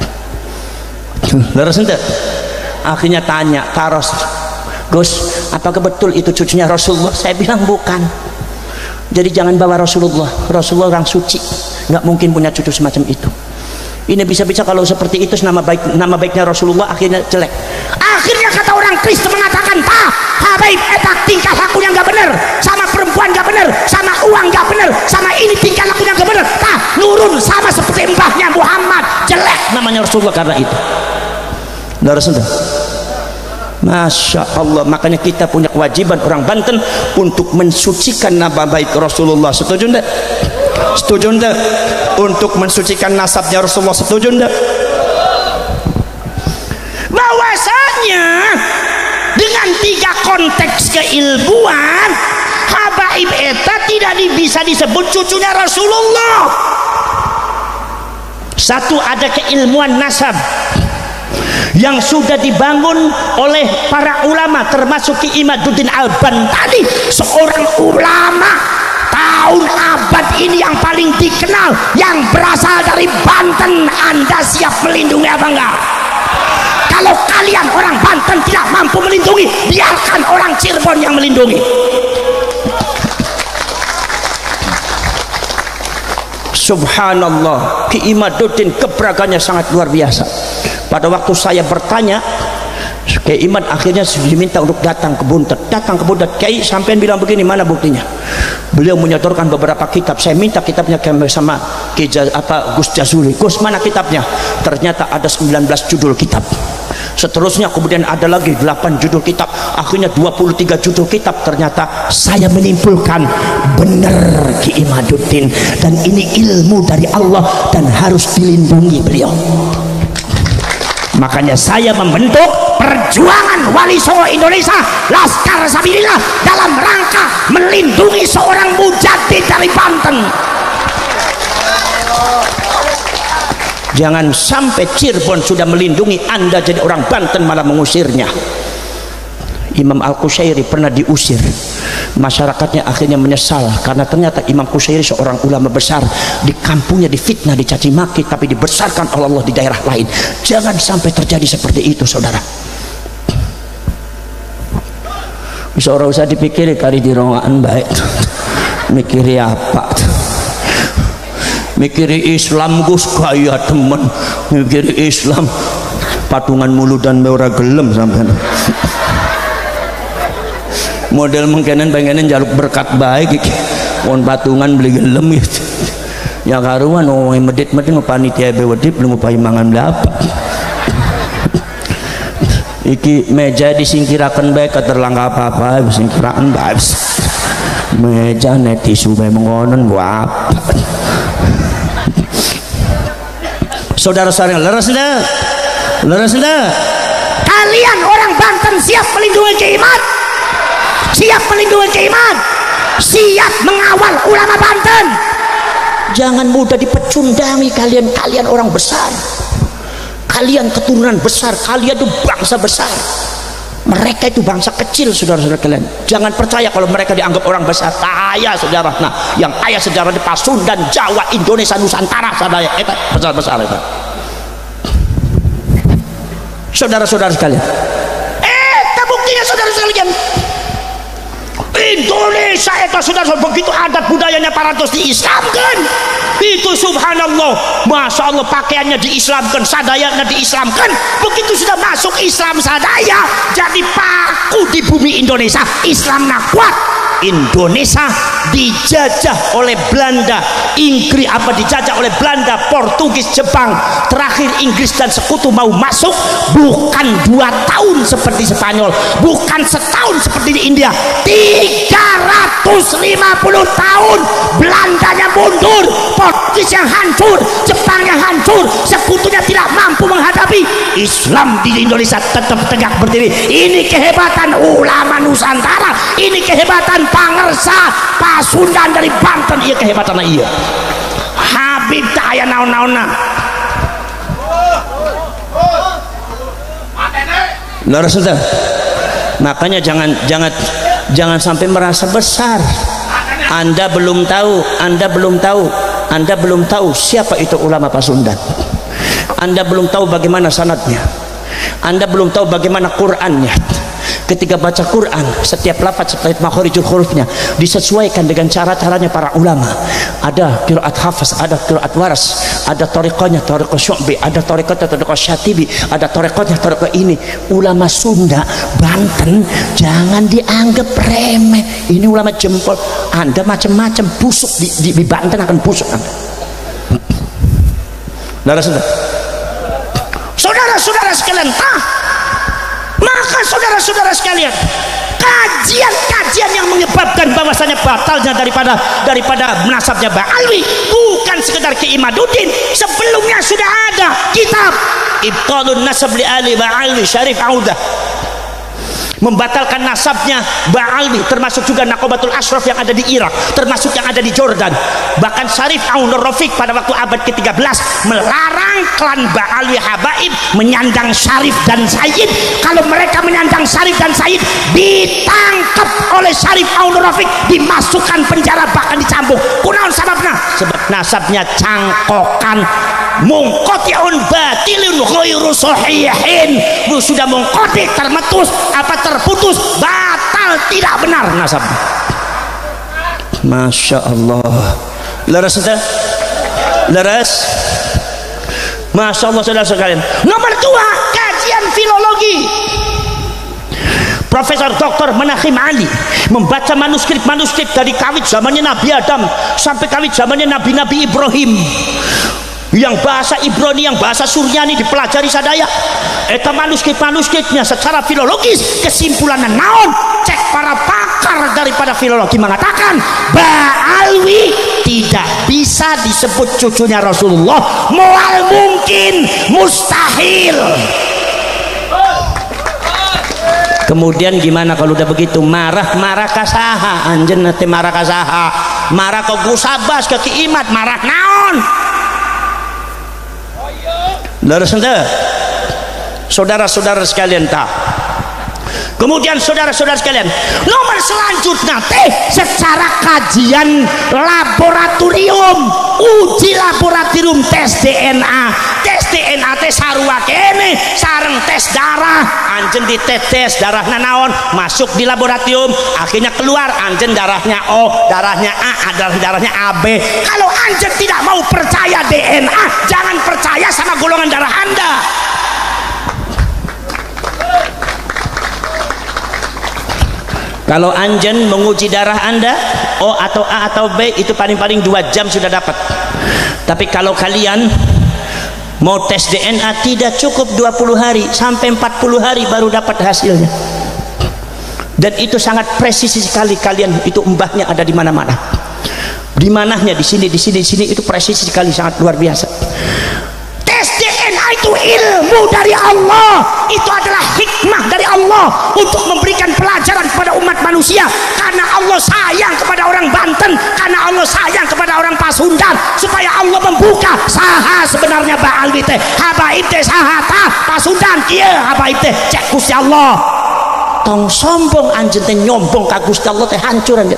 Leres ente? Akhirnya tanya Taros, Gus, apakah betul itu cucunya Rasulullah? Saya bilang bukan. Jadi jangan bawa Rasulullah. Rasulullah orang suci, nggak mungkin punya cucu semacam itu. Ini bisa-bisa kalau seperti itu nama baiknya Rasulullah akhirnya jelek. Akhirnya kata orang Kristen mengatakan, Habaib eta tingkah lakunya nggak bener, sama perempuan nggak bener, sama uang nggak bener, sama ini tingkah lakunya nggak bener. Nurun sama seperti mbahnya Muhammad, jelek namanya Rasulullah karena itu. Rasulullah. Masya Allah, makanya kita punya kewajiban orang Banten untuk mensucikan nama baik Rasulullah. Setuju enggak? Setuju enggak? Untuk mensucikan nasabnya Rasulullah, setuju enggak? Bahwasanya dengan 3 konteks keilmuan habaib eta tidak bisa disebut cucunya Rasulullah. Satu, ada keilmuan nasab yang sudah dibangun oleh para ulama termasuk Ki Imaduddin Al-Bantani, seorang ulama tahun abad ini yang paling dikenal, yang berasal dari Banten. Anda siap melindungi apa enggak? Kalau kalian orang Banten tidak mampu melindungi, biarkan orang Cirebon yang melindungi. Subhanallah, Ki Imaduddin keberagamannya sangat luar biasa. Pada waktu saya bertanya, Kiai Imad akhirnya diminta untuk datang ke Buntet. Datang ke Buntet, Kiai sampean bilang begini, mana buktinya? Beliau menyodorkan beberapa kitab. Saya minta kitabnya sama Gus Jazuli. Gus, mana kitabnya? Ternyata ada 19 judul kitab. Seterusnya kemudian ada lagi 8 judul kitab, akhirnya 23 judul kitab. Ternyata saya menyimpulkan benar Ki Imaduddin, dan ini ilmu dari Allah dan harus dilindungi beliau. Makanya saya membentuk perjuangan Wali Songo Indonesia, Laskar Sabilillah, dalam rangka melindungi seorang mujadid dari Banten. Jangan sampai Cirebon sudah melindungi Anda jadi orang Banten malah mengusirnya. Imam Al-Qushairi pernah diusir, masyarakatnya akhirnya menyesal karena ternyata Imam Qushairi seorang ulama besar, di kampungnya difitnah, dicaci maki, tapi dibesarkan oleh Allah di daerah lain. Jangan sampai terjadi seperti itu, saudara. Seorang usah dipikiri kali di rongaan baik, mikiri apa? Mikiri Islam Gus kaya temen, mikiri Islam patungan mulut dan meora gelem sampean. Model mengkenen pengenin jaluk berkat baik iki, mohon patungan beli gelem gitu. Ya karuan oh medit-medit panitia bewedip belum upahi mangan dapat. Iki meja disingkirakan baik keterlangka apa-apa disingkirakan baik. Meja netisu bae mengonon buat. Saudara-saudara, leres enggak? Kalian orang Banten siap melindungi Ki Imad? Siap melindungi Ki Imad? Siap mengawal ulama Banten? Jangan mudah dipecundangi kalian orang besar. Kalian keturunan besar, kalian itu bangsa besar. Mereka itu bangsa kecil, saudara-saudara kalian. Jangan percaya kalau mereka dianggap orang besar. Kaya sejarah, nah yang kaya sejarah di Pasundan, Jawa, Indonesia, Nusantara, sadaya itu besar-besar itu. Saudara-saudara sekalian, buktinya saudara-saudara sekalian, Indonesia itu saudara, begitu adat budayanya para tos diislamkan, itu subhanallah, masya Allah, pakaiannya diislamkan, sadayanya diislamkan. Begitu sudah masuk Islam sadaya, jadi paku di bumi Indonesia. Islam nak kuat. Indonesia dijajah oleh Belanda, Inggris dijajah oleh Belanda, Portugis, Jepang. Terakhir Inggris dan sekutu mau masuk, bukan 2 tahun seperti Spanyol, bukan setahun seperti di India, 350 tahun. Belandanya mundur, Portugis yang hancur, Jepang yang hancur, sekutunya tidak mampu menghadapi. Islam di Indonesia tetap tegak berdiri. Ini kehebatan ulama Nusantara, ini kehebatan Pangersa Pasundan dari Banten, iya kehebatan iya. Habib tak aya naon-naonna. Saudara, makanya jangan sampai merasa besar. Anda belum tahu siapa itu ulama Pasundan. Anda belum tahu bagaimana sanadnya. Anda belum tahu bagaimana Qur'annya. Ketika baca Quran, setiap lafaz, setiap makhorijul hurufnya disesuaikan dengan cara-caranya para ulama. Ada qiraat hafaz, ada qiraat waras, ada tariqahnya tariqah Syu'bi, ada tariqahnya tariqah Syatibi, ada tariqahnya tariqah ini. Ulama Sunda, Banten jangan dianggap remeh. Ini ulama jempol. Anda macam-macam busuk di Banten akan busuk Anda. Saudara-saudara sekalian, maka saudara-saudara sekalian, kajian-kajian yang menyebabkan bahwasanya batalnya daripada nasabnya Ba'alwi bukan sekedar Ki Imaduddin. Sebelumnya sudah ada kitab Ibtalun Nasab li Ali Ba'alwi Syarif Audah. membatalkan nasabnya Ba'alwi, termasuk juga Naqabatul Ashraf yang ada di Irak, termasuk yang ada di Jordan. Bahkan Syarif Aunur Rafiq pada waktu abad ke-13 melarang klan Ba'alwi Habaib menyandang Syarif dan Sayyid. Kalau mereka menyandang Syarif dan Sayyid, ditangkap oleh Syarif Aunur Rafiq, dimasukkan penjara, bahkan dicambuk. Kunaon sababna? Sebab nasabnya cangkokan, mungkotiun batilun ghairu sahihin. Sudah mungkoti, termetus apa terputus, batal, tidak benar nasab. Masya Allah. Leres sudah? Leres? Masya Allah saudara sekalian. Nomor 2, kajian filologi. Profesor Dr. Menachim Ali membaca manuskrip-manuskrip dari kawit zamannya Nabi Adam sampai kawit zamannya Nabi-Nabi Ibrahim, yang bahasa Ibrani, yang bahasa Suryani dipelajari sadaya. Eta manuskrip-manuskripnya secara filologis kesimpulannya naon? Cek para pakar daripada filologi mengatakan Ba'alwi tidak bisa disebut cucunya Rasulullah, mual mungkin, mustahil. Kemudian gimana kalau udah begitu? Marah kasaha anjen teh, marah kasaha, marah ke gusabas ke kiimat, marah naon? Leres ente? Saudara-saudara sekalian tak. Kemudian saudara-saudara sekalian, nomor selanjutnya teh secara kajian laboratorium, uji laboratorium tes DNA. Tes DNA teh sarua kene sareng tes darah. Anjen ditetes darahnya naon, masuk di laboratorium, akhirnya keluar anjen darahnya O, darahnya A, darahnya AB. Kalau anjen tidak mau percaya DNA, jangan percaya sama golongan darah Anda. Kalau anjen menguji darah Anda O atau A atau B, itu paling-paling 2 jam sudah dapat. Tapi kalau kalian mau tes DNA, tidak cukup 20 hari sampai 40 hari baru dapat hasilnya. Dan itu sangat presisi sekali. Kalian itu mbahnya ada di mana-mana, di mananya, di sini itu presisi sekali, sangat luar biasa. Tes DNA itu ilmu dari Allah, itu adalah hikmah dari Allah untuk memberikan pelajaran kepada umat manusia. Karena Allah sayang kepada orang Banten, karena Allah sayang kepada orang Pasundan, supaya Allah membuka saha sebenarnya Ba'alwi teh, habaib teh saha tah Pasundan kieu habaib teh, cek Gusti Allah. Tong sombong anjeun teh, nyombong ka Gusti Allah teh hancur anjeun.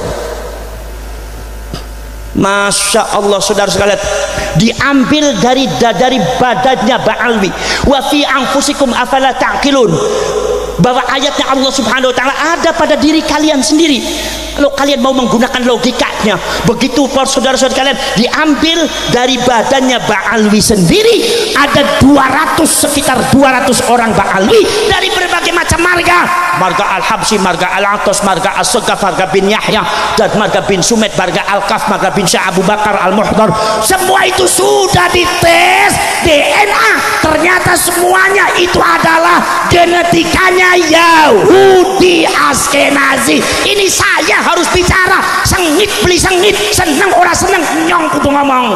Masya Allah saudara sekalian, diambil dari badannya Ba'alwi. Wa fi anfusikum afala ta'qilun, bahwa ayatnya Allah Subhanahu wa taala ada pada diri kalian sendiri. Kalau kalian mau menggunakan logikanya, begitu saudara-saudara kalian, diambil dari badannya Ba'alwi sendiri. Ada sekitar 200 orang Ba'alwi dari berbagai macam marga. Marga Al-Habsyi, marga Al-Atas, marga As-Sagaf, marga bin Yahya, dan marga bin Sumet, marga Al-Kaf, marga bin Syah Abu Bakar Al-Muhdar. Semua itu sudah dites DNA. Ternyata semuanya itu adalah genetikanya Yahudi Askenazi. Ini saya harus bicara, sengit beli sengit, seneng ora seneng nyong kudu ngomong.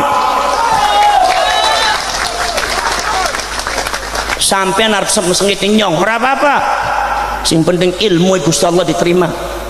Sampai harus sengit nyong ora apa-apa, sing penting ilmu Gusti Allah diterima.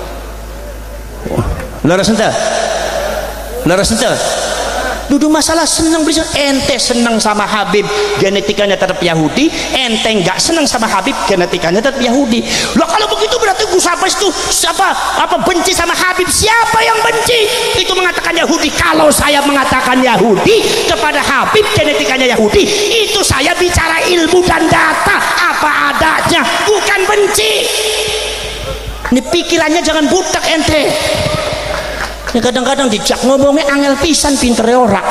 Leres ente? Leres ente? Dudu masalah senang beli, ente senang sama Habib genetikanya tetap Yahudi, ente nggak senang sama Habib genetikanya tetap Yahudi. Loh kalau begitu berarti Gusabas itu apa benci sama Habib? Siapa yang benci? Itu mengatakan Yahudi. Kalau saya mengatakan Yahudi kepada Habib genetikanya Yahudi, itu saya bicara ilmu dan data apa adanya, bukan benci. Ini pikirannya jangan butak ente. Ya kadang-kadang dijak ngomongnya angel pisan, pinter ora.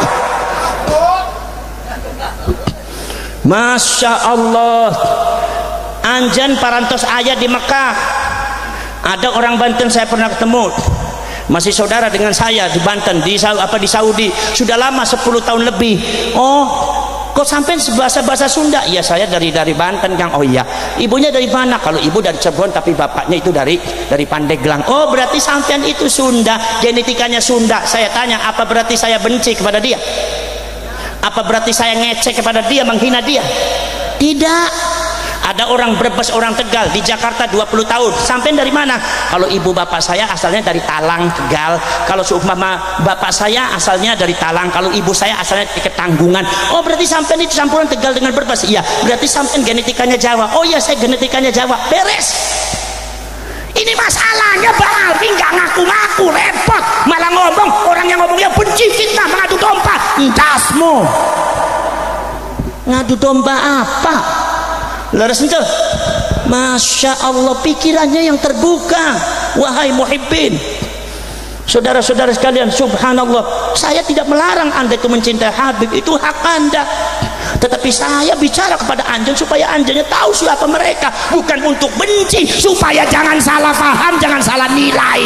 Masya Allah, anjan parantos ayat di Mekah. Ada orang Banten saya pernah ketemu, masih saudara dengan saya di Banten, di Saudi, sudah lama 10 tahun lebih. Oh, kok sampai bahasa Sunda? Ya saya dari Banten Kang. Oh iya, ibunya dari mana? Kalau ibu dari Cirebon tapi bapaknya itu dari Pandeglang. Oh berarti sampean itu Sunda, genetikanya Sunda. Saya tanya, apa berarti saya benci kepada dia? Apa berarti saya ngecek kepada dia, menghina dia? Tidak. Ada orang Brebes, orang Tegal, di Jakarta 20 tahun. Sampai dari mana? Kalau ibu bapak saya asalnya dari Talang, Tegal. Kalau seumpama bapak saya asalnya dari Talang, kalau ibu saya asalnya dari Ketanggungan. Oh, berarti sampai itu campuran Tegal dengan Brebes. Iya, berarti sampai genetikanya Jawa. Oh iya, saya genetikanya Jawa. Beres. Ini masalahnya Mbak Alfi nggak ngaku-ngaku, repot, malah ngomong, orang yang ngomongnya benci, fitnah, mengadu domba. Dasmu ngadu domba apa? Leres itu. Masya Allah, pikirannya yang terbuka. Wahai muhibbin, saudara-saudara sekalian, subhanallah, saya tidak melarang Anda itu mencintai Habib, itu hak Anda. Tetapi saya bicara kepada anjing supaya anjingnya tahu siapa mereka, bukan untuk benci, supaya jangan salah paham, jangan salah nilai.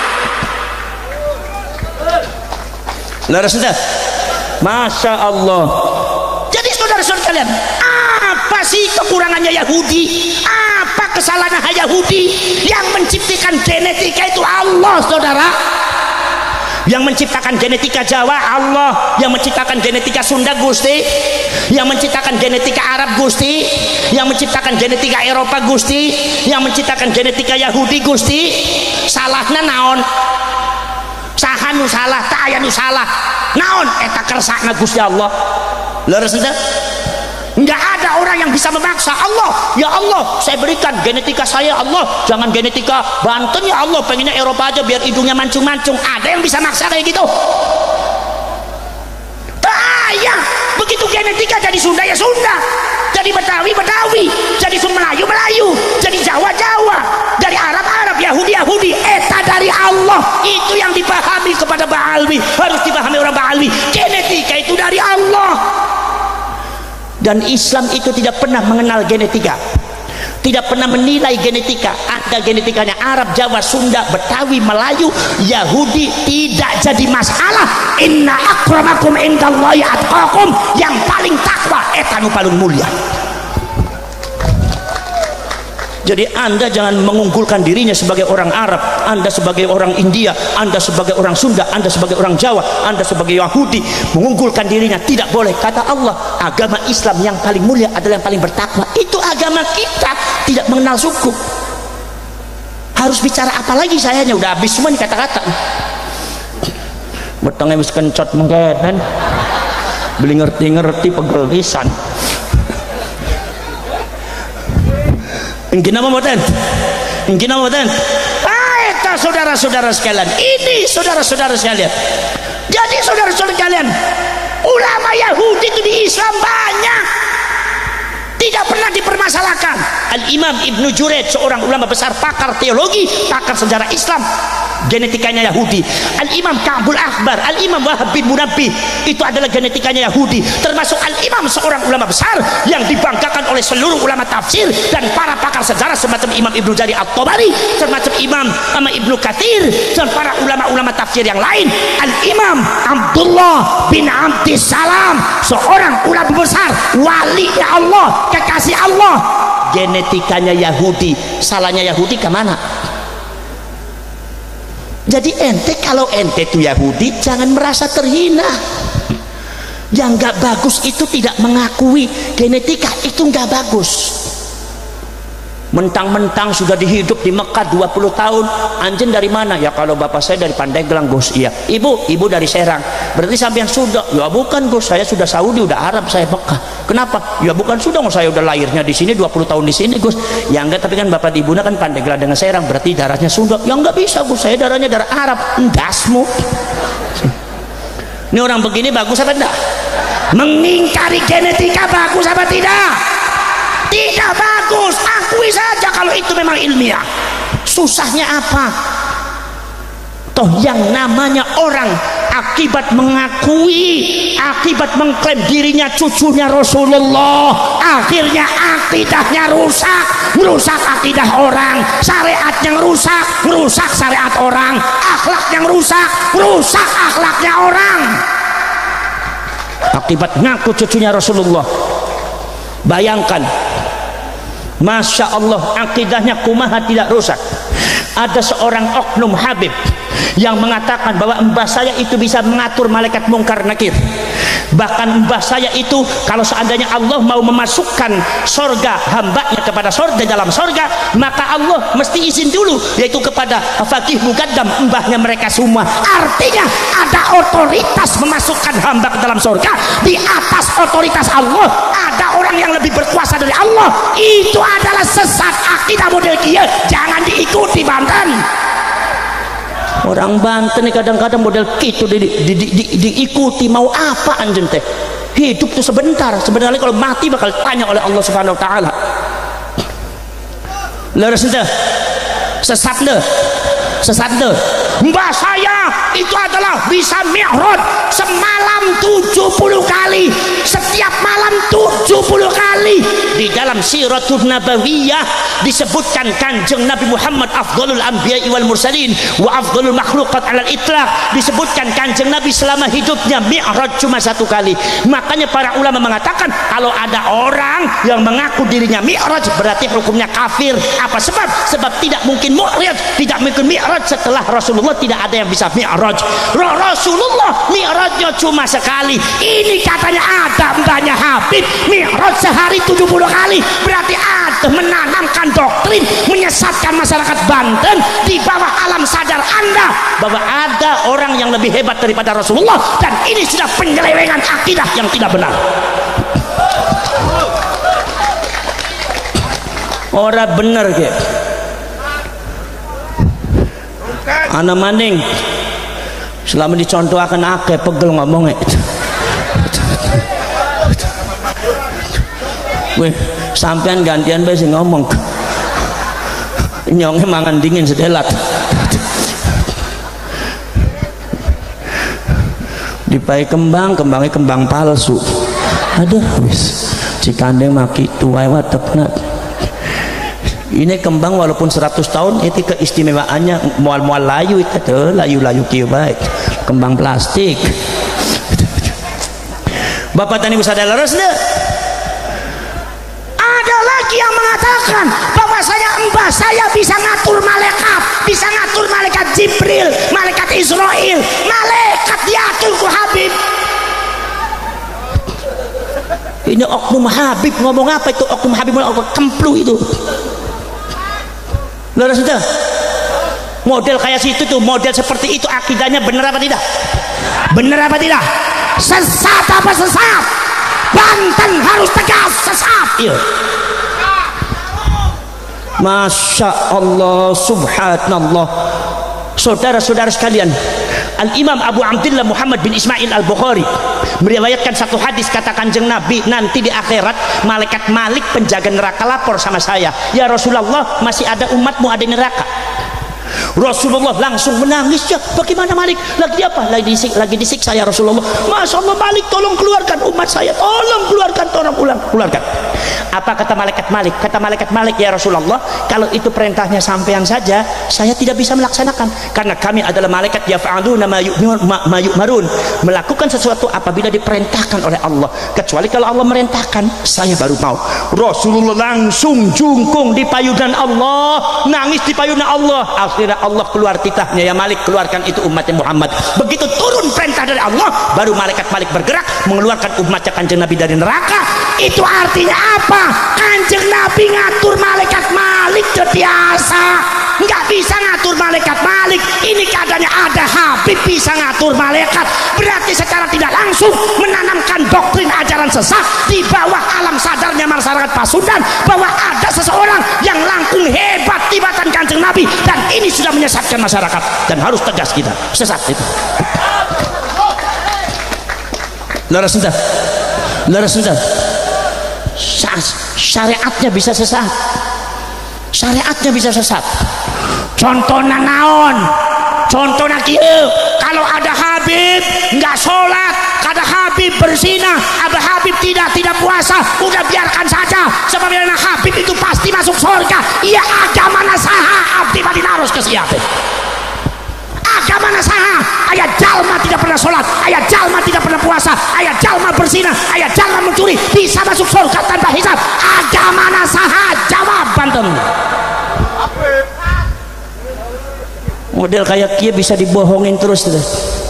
Leres itu. Masya Allah. Jadi saudara-saudara kalian, apa sih kekurangannya Yahudi? Apa kesalahan Yahudi? Yang menciptakan genetika itu Allah, saudara. Yang menciptakan genetika Jawa Allah, yang menciptakan genetika Sunda Gusti, yang menciptakan genetika Arab Gusti, yang menciptakan genetika Eropa Gusti, yang menciptakan genetika Yahudi Gusti. Salahnya naon? Sahanu salah, ta'ayanu salah. Naon eta kersakna Gusti Allah. Leres ente? Enggak ada orang yang bisa memaksa Allah. Ya Allah, saya berikan genetika saya, Allah, jangan genetika Banten ya Allah, pengennya Eropa aja biar hidungnya mancung-mancung. Ada yang bisa maksa kayak gitu? Tak. Begitu genetika jadi Sunda ya Sunda, jadi Betawi Betawi, jadi Melayu Melayu, jadi Jawa Jawa, dari Arab Arab, Yahudi Yahudi. Eta dari Allah. Itu yang dipahami kepada Ba'alwi, harus dipahami orang Ba'alwi. Genetika itu dari Allah. Dan Islam itu tidak pernah mengenal genetika, tidak pernah menilai genetika. Ada genetikanya Arab, Jawa, Sunda, Betawi, Melayu, Yahudi, tidak jadi masalah. Inna akramakum indallahi atqakum, yang paling takwa eta nu paling mulia. Jadi Anda jangan mengunggulkan dirinya sebagai orang Arab, Anda sebagai orang India, Anda sebagai orang Sunda, Anda sebagai orang Jawa, Anda sebagai Yahudi, mengunggulkan dirinya. Tidak boleh. Kata Allah, agama Islam yang paling mulia adalah yang paling bertakwa. Itu agama kita, tidak mengenal suku. Harus bicara apa lagi sayanya? Udah habis semua nih kata-kata. Betengnya wis kencot mengkenen, beli ngerti-ngerti pegel pisan. Ingin apa boten? Ingin apa boten? Eta saudara-saudara sekalian, ini saudara-saudara sekalian. Jadi saudara-saudara sekalian, ulama Yahudi itu di Islam banyak, tidak pernah dipermasalahkan. Al-Imam Ibnu Jurayj, seorang ulama besar, pakar teologi, pakar sejarah Islam, genetikanya Yahudi. Al-Imam Ka'bul Akhbar, Al-Imam Wahab bin Munabbih, itu adalah genetikanya Yahudi. Termasuk Al-Imam, seorang ulama besar yang dibanggakan oleh seluruh ulama tafsir dan para pakar sejarah semacam Imam Ibnu Jarir At-Tabari, semacam Imam Ibnu Katsir, dan para ulama-ulama tafsir yang lain. Al-Imam Abdullah bin Abdissalam, seorang ulama besar, wali Allah, kekasih Allah, genetikanya Yahudi. Salahnya Yahudi kemana? Jadi ente, kalau ente itu Yahudi, jangan merasa terhina. Yang nggak bagus itu tidak mengakui genetika, itu nggak bagus. Mentang-mentang sudah dihidup di Mekah 20 tahun, anjen dari mana? Ya kalau bapak saya dari Pandeglang Gus. Iya. Ibu dari Serang. Berarti sampean sudah? Ya bukan Gus, saya sudah Saudi, udah Arab, saya Mekah. Kenapa? Ya bukan sudah, saya udah lahirnya di sini 20 tahun di sini Gus. Ya enggak, tapi kan bapak ibunya kan Pandeglang dengan Serang, berarti darahnya Sunda. Ya enggak bisa Gus, saya darahnya darah Arab. Endasmu. Ini orang begini bagus apa enggak? Mengingkari genetika bagus apa tidak? Tidak bagus. Akui saja kalau itu memang ilmiah. Susahnya apa? Toh yang namanya orang akibat mengakui, akibat mengklaim dirinya cucunya Rasulullah, akhirnya akidahnya rusak, merusak akidah orang, syariat yang rusak, merusak syariat orang, akhlak yang rusak, merusak akhlaknya orang. Akibat ngaku cucunya Rasulullah. Bayangkan, Masya Allah, akidahnya kumaha tidak rusak. ada seorang oknum Habib yang mengatakan bahwa mbah saya itu bisa mengatur malaikat mungkar nakir. Bahkan mbah saya itu kalau seandainya Allah mau memasukkan sorga hambanya kepada sorga dalam sorga, maka Allah mesti izin dulu, yaitu kepada Fakih Muqaddam, mbahnya mereka semua. Artinya ada otoritas memasukkan hamba ke dalam sorga di atas otoritas Allah. Ada orang yang lebih berkuasa dari Allah. Itu adalah sesat akidah model kia, jangan diikuti Banten. Orang Banten nih kadang-kadang model gitu diikuti. Mau apa anjing teh? Hidup tuh sebentar, sebenarnya kalau mati bakal tanya oleh Allah Subhanahu wa taala. Leres ente sesat deh. Mbah saya itu adalah bisa mi'raj semalam 70 kali, setiap malam 70 kali. Di dalam Siratun Nabawiyah disebutkan Kanjeng Nabi Muhammad afdhalul anbiya'i wal mursalin wa afdhalul makhluqat 'alal itlaq. Disebutkan Kanjeng Nabi selama hidupnya mi'raj cuma 1 kali. Makanya para ulama mengatakan kalau ada orang yang mengaku dirinya mi'raj berarti hukumnya kafir. Apa sebab? Sebab tidak mungkin mi'raj setelah Rasulullah tidak ada yang bisa mi'raj. Rasulullah mi'rajnya cuma sekali. Ini katanya ada mbahnya Habib mi'raj sehari 70 kali. Berarti ada menanamkan doktrin menyesatkan masyarakat Banten di bawah alam sadar Anda bahwa ada orang yang lebih hebat daripada Rasulullah, dan ini sudah penyelewengan akidah yang tidak benar. Ora bener ke anak maning selama dicontohkan akeh pegel ngomongnya. Weh, sampean gantian bae sing ngomong. Nyongnya mangan dingin sedelat. Dipai kembangnya kembang palsu. Aduh wis cikandeng maki tuai watekna. Ini kembang walaupun 100 tahun itu keistimewaannya mual-mual layu itu tuh, layu-layu kieu baik. Kembang plastik. Bapak tani bisa ada leres deh. Ada lagi yang mengatakan bahwa mbah saya bisa ngatur malaikat Jibril, malaikat Israel, malaikat diatur ku Habib. Ini oknum Habib ngomong apa itu? Oknum Habib ngomong kemplu itu. Leres itu model kayak situ tuh, model seperti itu akidahnya benar apa tidak? Benar apa tidak? Sesat apa sesat? Banten harus tegas sesat. Iya. Masya Allah, subhanallah. Saudara-saudara sekalian, Al-Imam Abu Abdillah Muhammad bin Ismail Al-Bukhari meriwayatkan satu hadis, kata Kanjeng Nabi, nanti di akhirat malaikat Malik penjaga neraka lapor sama saya, ya Rasulullah masih ada umatmu ada di neraka. Rasulullah langsung menangis, ya bagaimana Malik? Lagi apa? Lagi disiksa ya Rasulullah. Masya Allah Malik, tolong keluarkan umat saya, tolong keluarkan, keluarkan. Apa kata malaikat Malik? Kata malaikat Malik, ya Rasulullah kalau itu perintahnya sampean saja saya tidak bisa melaksanakan, karena kami adalah malaikat yaf'aluna ma yu'marun, melakukan sesuatu apabila diperintahkan oleh Allah, kecuali kalau Allah merintahkan saya baru mau. Rasulullah langsung jungkung di payunan Allah, nangis di payunan Allah. Akhirnya Allah keluar titahnya, ya Malik keluarkan itu umatnya Muhammad. Begitu turun perintah dari Allah baru malaikat Malik bergerak mengeluarkan umatnya Kanjeng Nabi dari neraka. Itu artinya apa? Kanjeng Nabi ngatur malaikat Malik biasa, nggak bisa ngatur malaikat Malik. Ini keadaannya ada Habib bisa ngatur malaikat, berarti secara tidak langsung menanamkan doktrin ajaran sesat di bawah alam sadarnya masyarakat Pasundan bahwa ada seseorang yang langkung hebat tibatan Kanjeng Nabi, dan ini sudah menyesatkan masyarakat dan harus tegas kita. Sesat itu. Leres sudah. Syariatnya bisa sesat. Contohnya naon? Contohnya kieu, kalau ada Habib nggak sholat, ada Habib berzina, ada Habib tidak puasa, udah biarkan saja. Sebab Habib itu pasti masuk surga. Iya, agama nasaha abdi badi narus kesiape. Agama nasaha, ayat jalma tidak pernah sholat, ayat jalma tidak pernah puasa, ayat jalma berzina, ayat jalma mencuri, bisa masuk surga tanpa hisab. Agama nasaha, jawab Banten. Model kayak kia bisa dibohongin terus tuh.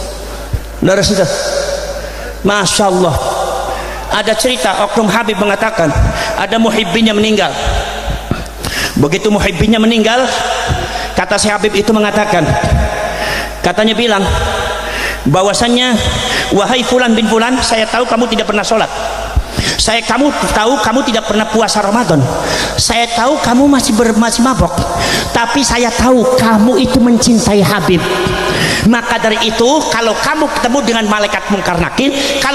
Masya Allah. Ada cerita oknum Habib mengatakan ada muhibbinnya meninggal. Begitu muhibbinnya meninggal, kata si Habib itu mengatakan, katanya bilang bahwasannya, wahai fulan bin fulan, saya tahu kamu tidak pernah sholat, kamu tahu kamu tidak pernah puasa Ramadan, saya tahu kamu masih mabok, tapi saya tahu kamu itu mencintai Habib. Maka dari itu, kalau kamu ketemu dengan malaikat mungkar nakir,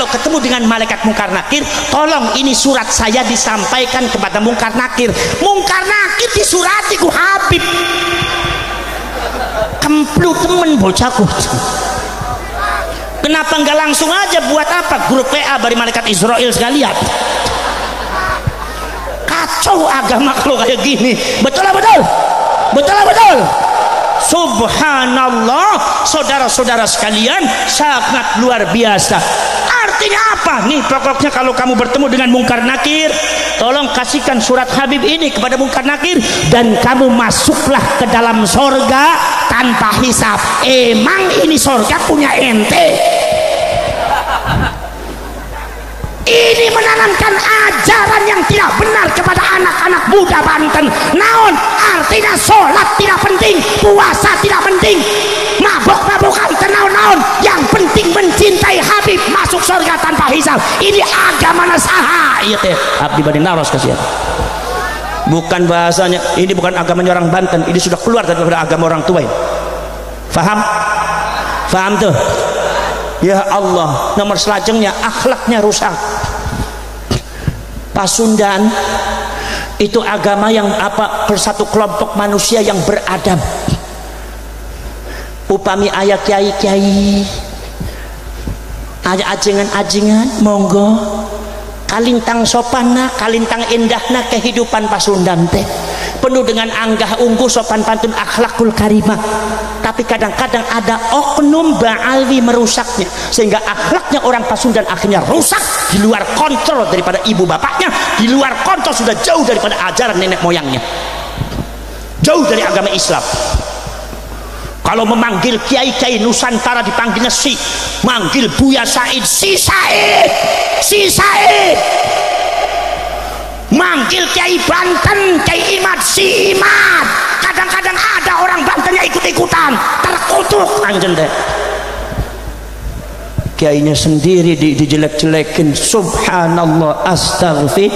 tolong ini surat saya disampaikan kepada mungkar nakir. Mungkar nakir disurati ku Habib. Kemplu temen bocahku. Kenapa enggak langsung aja buat apa grup WA dari malaikat Israel sekalian? Kacau agama kalau kayak gini. Betul lah betul. Subhanallah, saudara-saudara sekalian, sangat luar biasa. Artinya apa nih? Pokoknya kalau kamu bertemu dengan mungkar nakir, tolong kasihkan surat Habib ini kepada mungkar nakir, dan kamu masuklah ke dalam sorga tanpa hisab. Emang ini sorga punya ente? Ini menanamkan ajaran yang tidak benar kepada anak-anak muda Banten. Naon artinya sholat tidak penting, puasa tidak penting, mabok-mabokan tenaon-naon, yang penting mencintai Habib, masuk surga tanpa hisab. Ini agama nasaha. Iya teh abdi bade naros kasihan. Bukan bahasanya, ini bukan agamanya orang Banten, ini sudah keluar daripada agama orang tua. Faham tuh? Ya Allah, nomor selanjutnya akhlaknya rusak. Pasundan itu agama yang bersatu kelompok manusia yang beradab. Upami ayat kiai-kiai, ayat ajengan-ajengan, monggo kalintang sopanna, kalintang indahna kehidupan Pasundan teh penuh dengan anggah ungguh, sopan pantun, akhlakul karimah. Tapi kadang-kadang ada oknum ba'alwi merusaknya, sehingga akhlaknya orang Pasundan akhirnya rusak, di luar kontrol daripada ibu bapaknya, di luar kontrol, sudah jauh daripada ajaran nenek moyangnya, jauh dari agama Islam. Kalau memanggil kiai-kiai Nusantara dipanggilnya si, manggil Buya Said si Said, manggil Kiai Banten Kiai Imad si Imad. Kadang-kadang ada orang Bantennya ikut-ikutan, terkutuk anjen deh. Kiainya sendiri dijelek-jelekin. Subhanallah, astaghfir.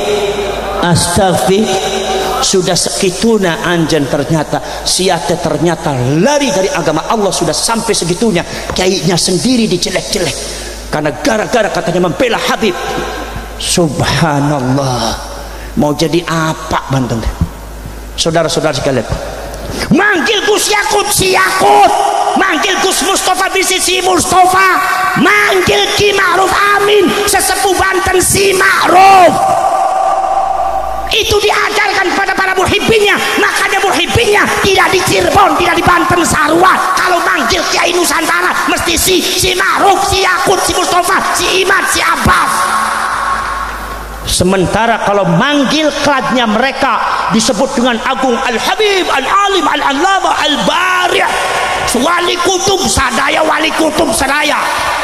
Sudah sekituna anjen, ternyata siate ternyata lari dari agama Allah, sudah sampai segitunya. Kiainya sendiri dijelek-jelek karena gara-gara katanya membela Habib. Subhanallah. Mau jadi apa Banten? Saudara-saudara sekalian, manggil Gus Yakut si Yakut, manggil Gus Mustafa bisi si Mustafa, manggil Ki Ma'ruf Amin sesepuh Banten si Ma'ruf. Itu diajarkan pada para muhibbinnya. Makanya muhibbinnya tidak di Cirebon, tidak di Banten Sarua. Kalau manggil Kiai Nusantara mesti si Ma'ruf, si Yakut, si Mustafa, si Imad, si Abbas. Sementara kalau manggil kladnya mereka disebut dengan agung Al-Habib, Al-Alim, Al-Allama, Al-Bari', Wali Kutub Sadaya, Wali Kutub Sadaya.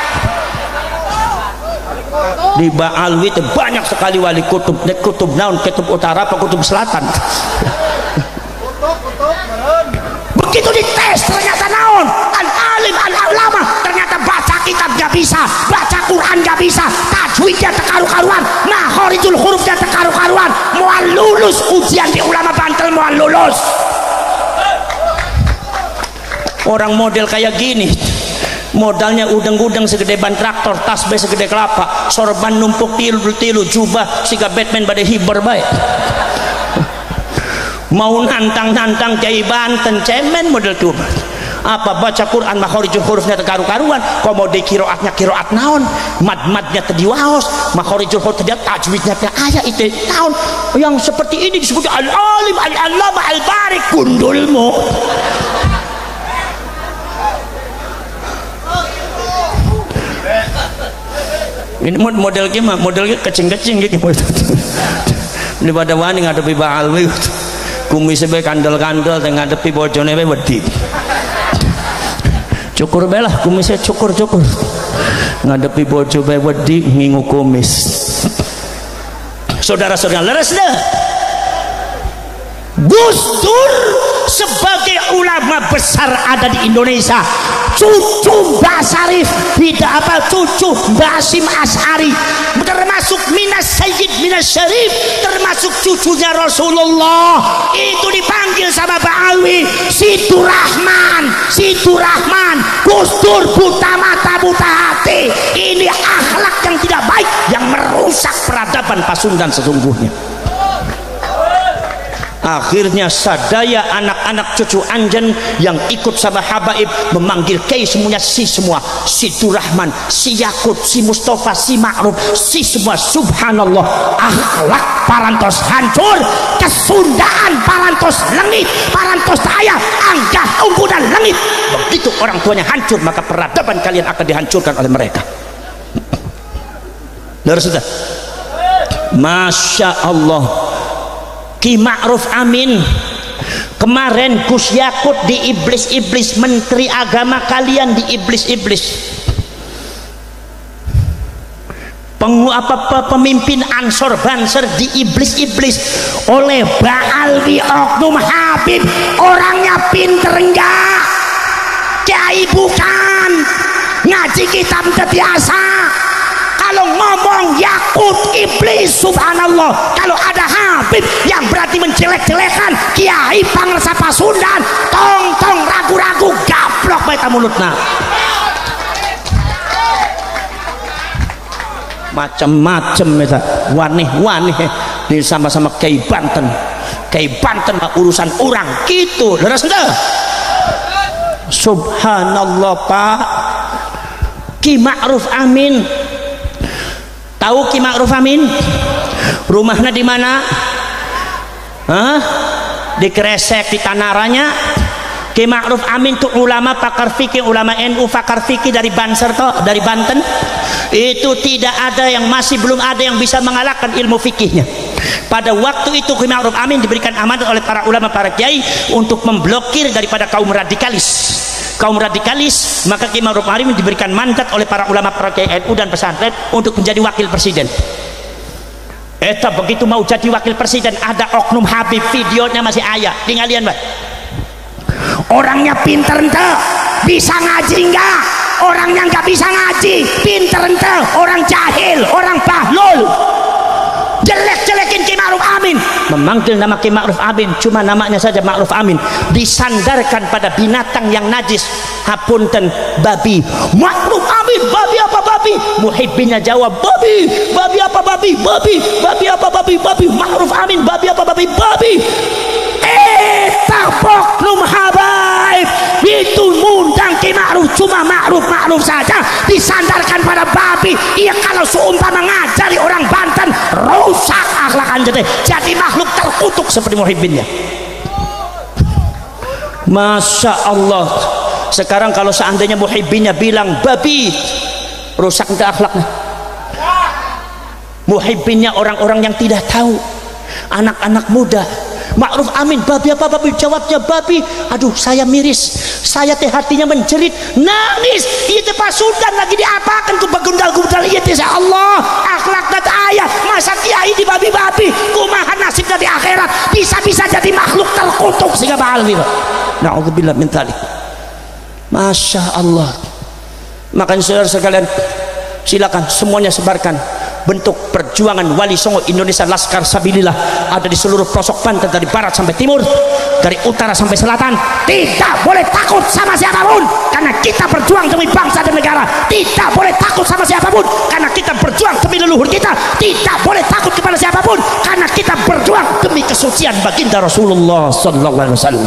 Di Ba'alwi itu banyak sekali wali kutub. Kutub naon, kutub utara apa kutub selatan. Begitu dites ternyata naon, Al-Alim, Al-Allama, ternyata baca kitab gak bisa, baca Quran gak bisa, tajwidnya terkaru-karuan, makhorijul hurufnya terkaru-karuan. Moal lulus ujian di ulama Banten, moal lulus. Orang model kayak gini, modalnya udeng-udeng segede ban traktor, tasbih segede kelapa, sorban numpuk tilu, jubah siga Batman pada hiber baik. Mau nantang-nantang Kiai Banten, cemen model tuh. Apa baca Quran makhorijul hurufnya terkaru-karuan, kok mau di kiroatnya kiroat naon, mad-madnya tediwaos, makhorijul huruf tadi tajwidnya teh aya itu naon. Yang seperti ini disebut Al-Alim, Al-Allama, Al-Bari', gundulmu. Ini model gimana? Modelnya kecing-kecing gitu. Daripada wani ngadepi Ba'alwi, kumisnya be kandel-kandel, ngadepi bojone be wedi. Cukur belah kumisnya, cukur ngadepi bojo bae wedi ngingu kumis. Saudara-saudara, leres dah. Gus Dur sebagai ulama besar ada di Indonesia, cucu Mbak Sarif, tidak apa, cucu Mbak Hasyim Asy'ari, termasuk minas Sayyid minas Syarif, termasuk cucunya Rasulullah, itu dipanggil sama Pak Alwi Situ Rahman. Gus Dur buta mata buta hati. Ini akhlak yang tidak baik yang merusak peradaban Pasundan sesungguhnya. Akhirnya sadaya anak-anak cucu Anjen yang ikut sama habaib memanggil Kiai semuanya semua, Situ Rahman, si Yakut, si Mustafa, si Ma'ruf, si semua. Subhanallah, akhlak parantos hancur, kesundaan parantos lengit, parantos ayah anggah unggu dan lengit. Begitu orang tuanya hancur, maka peradaban kalian akan dihancurkan oleh mereka. Sudah, Masya Allah. Ki Ma'ruf Amin kemarin Gus Yakut di iblis-iblis, menteri agama kalian di iblis-iblis, pemimpin Ansor Banser di iblis-iblis oleh Ba'alwi Oknum Habib. Orangnya pinter enggak? Kiai bukan, ngaji kitab udah biasa. Kalau ngomong Yakut iblis, subhanallah. Kalau ada Habib yang berarti menjelek-jelekan Kiai Pangersa Pasundan, tong ragu-ragu gaplok baita mulutna. Macem-macem eta waneh-waneh di sama-sama Kiai Banten urusan orang gitu. Leres dah. Subhanallah Pak. Ki Ma'ruf Amin, tahu Ki Ma'ruf Amin? Rumahnya di mana? Di Kresek, di Tanaranya. Ki Ma'ruf Amin itu ulama pakar fikih, ulama NU pakar fikih dari Banser toh, dari Banten. Itu tidak ada yang, masih belum ada yang bisa mengalahkan ilmu fikihnya. Pada waktu itu Ki Ma'ruf Amin diberikan amanat oleh para ulama, para kiai untuk memblokir daripada kaum radikalis. Maka Ki Ma'ruf Amin diberikan mandat oleh para ulama, para kiai NU dan pesantren untuk menjadi wakil presiden. Eta begitu mau jadi wakil presiden, ada oknum Habib, videonya masih ayah, tinggalin Mbak. Orangnya pinter ente, bisa ngaji enggak? Orangnya enggak bisa ngaji, pinter ente, orang jahil, orang bahlul. Jelek-jelekin Ki Ma'ruf Amin, memanggil nama Ki Ma'ruf Amin, cuma namanya saja Ma'ruf Amin, disandarkan pada binatang yang najis. Hapunten, babi. Ma'ruf Amin, babi apa babi? Muhibbinnya jawab, babi. Babi apa babi? Babi. Babi apa babi? Babi. Ma'ruf Amin, babi apa babi? Babi. Oknum habaib itu mundang Ki Ma'ruf, cuma Ma'ruf saja disandarkan pada babi. Iya, kalau seumpama ngajari orang Banten, rusak akhlak anjete, jadi makhluk terkutuk seperti muhibbinnya. Masya Allah. Sekarang kalau seandainya muhibbinnya bilang babi, rusak entah akhlaknya. Muhibbinnya orang-orang yang tidak tahu, anak-anak muda. Ma'ruf Amin, babi apa babi? Jawabnya babi. Aduh, saya miris, saya teh hatinya menjerit, nangis. Itu Pasundan lagi diapakan ke begundal-gundal itu. Ya Allah, akhlak dan ayat, masa kiai di babi-babi, kumaha nasibnya di akhirat, bisa-bisa jadi makhluk terkutuk sehingga bahal gitu. Na'udzubillah min dzalik. Masya Allah. Makanya saudara sekalian, silakan semuanya sebarkan bentuk perjuangan Wali Songo Indonesia Laskar Sabilillah ada di seluruh pelosok Banten, dari barat sampai timur, dari utara sampai selatan. Tidak boleh takut sama siapapun karena kita berjuang demi bangsa dan negara. Tidak boleh takut sama siapapun karena kita berjuang demi leluhur kita. Tidak boleh takut kepada siapapun karena kita berjuang demi kesucian baginda Rasulullah sallallahu alaihi wasallam.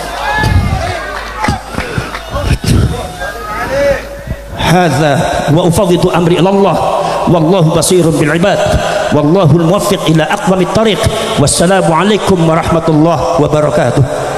Hadza wa ufawwidu amri ila Allah wallahu basirun bil ibad wallahu al muwaffiq ila aqwamit thariq. Wassalamu alaikum warahmatullahi wabarakatuh.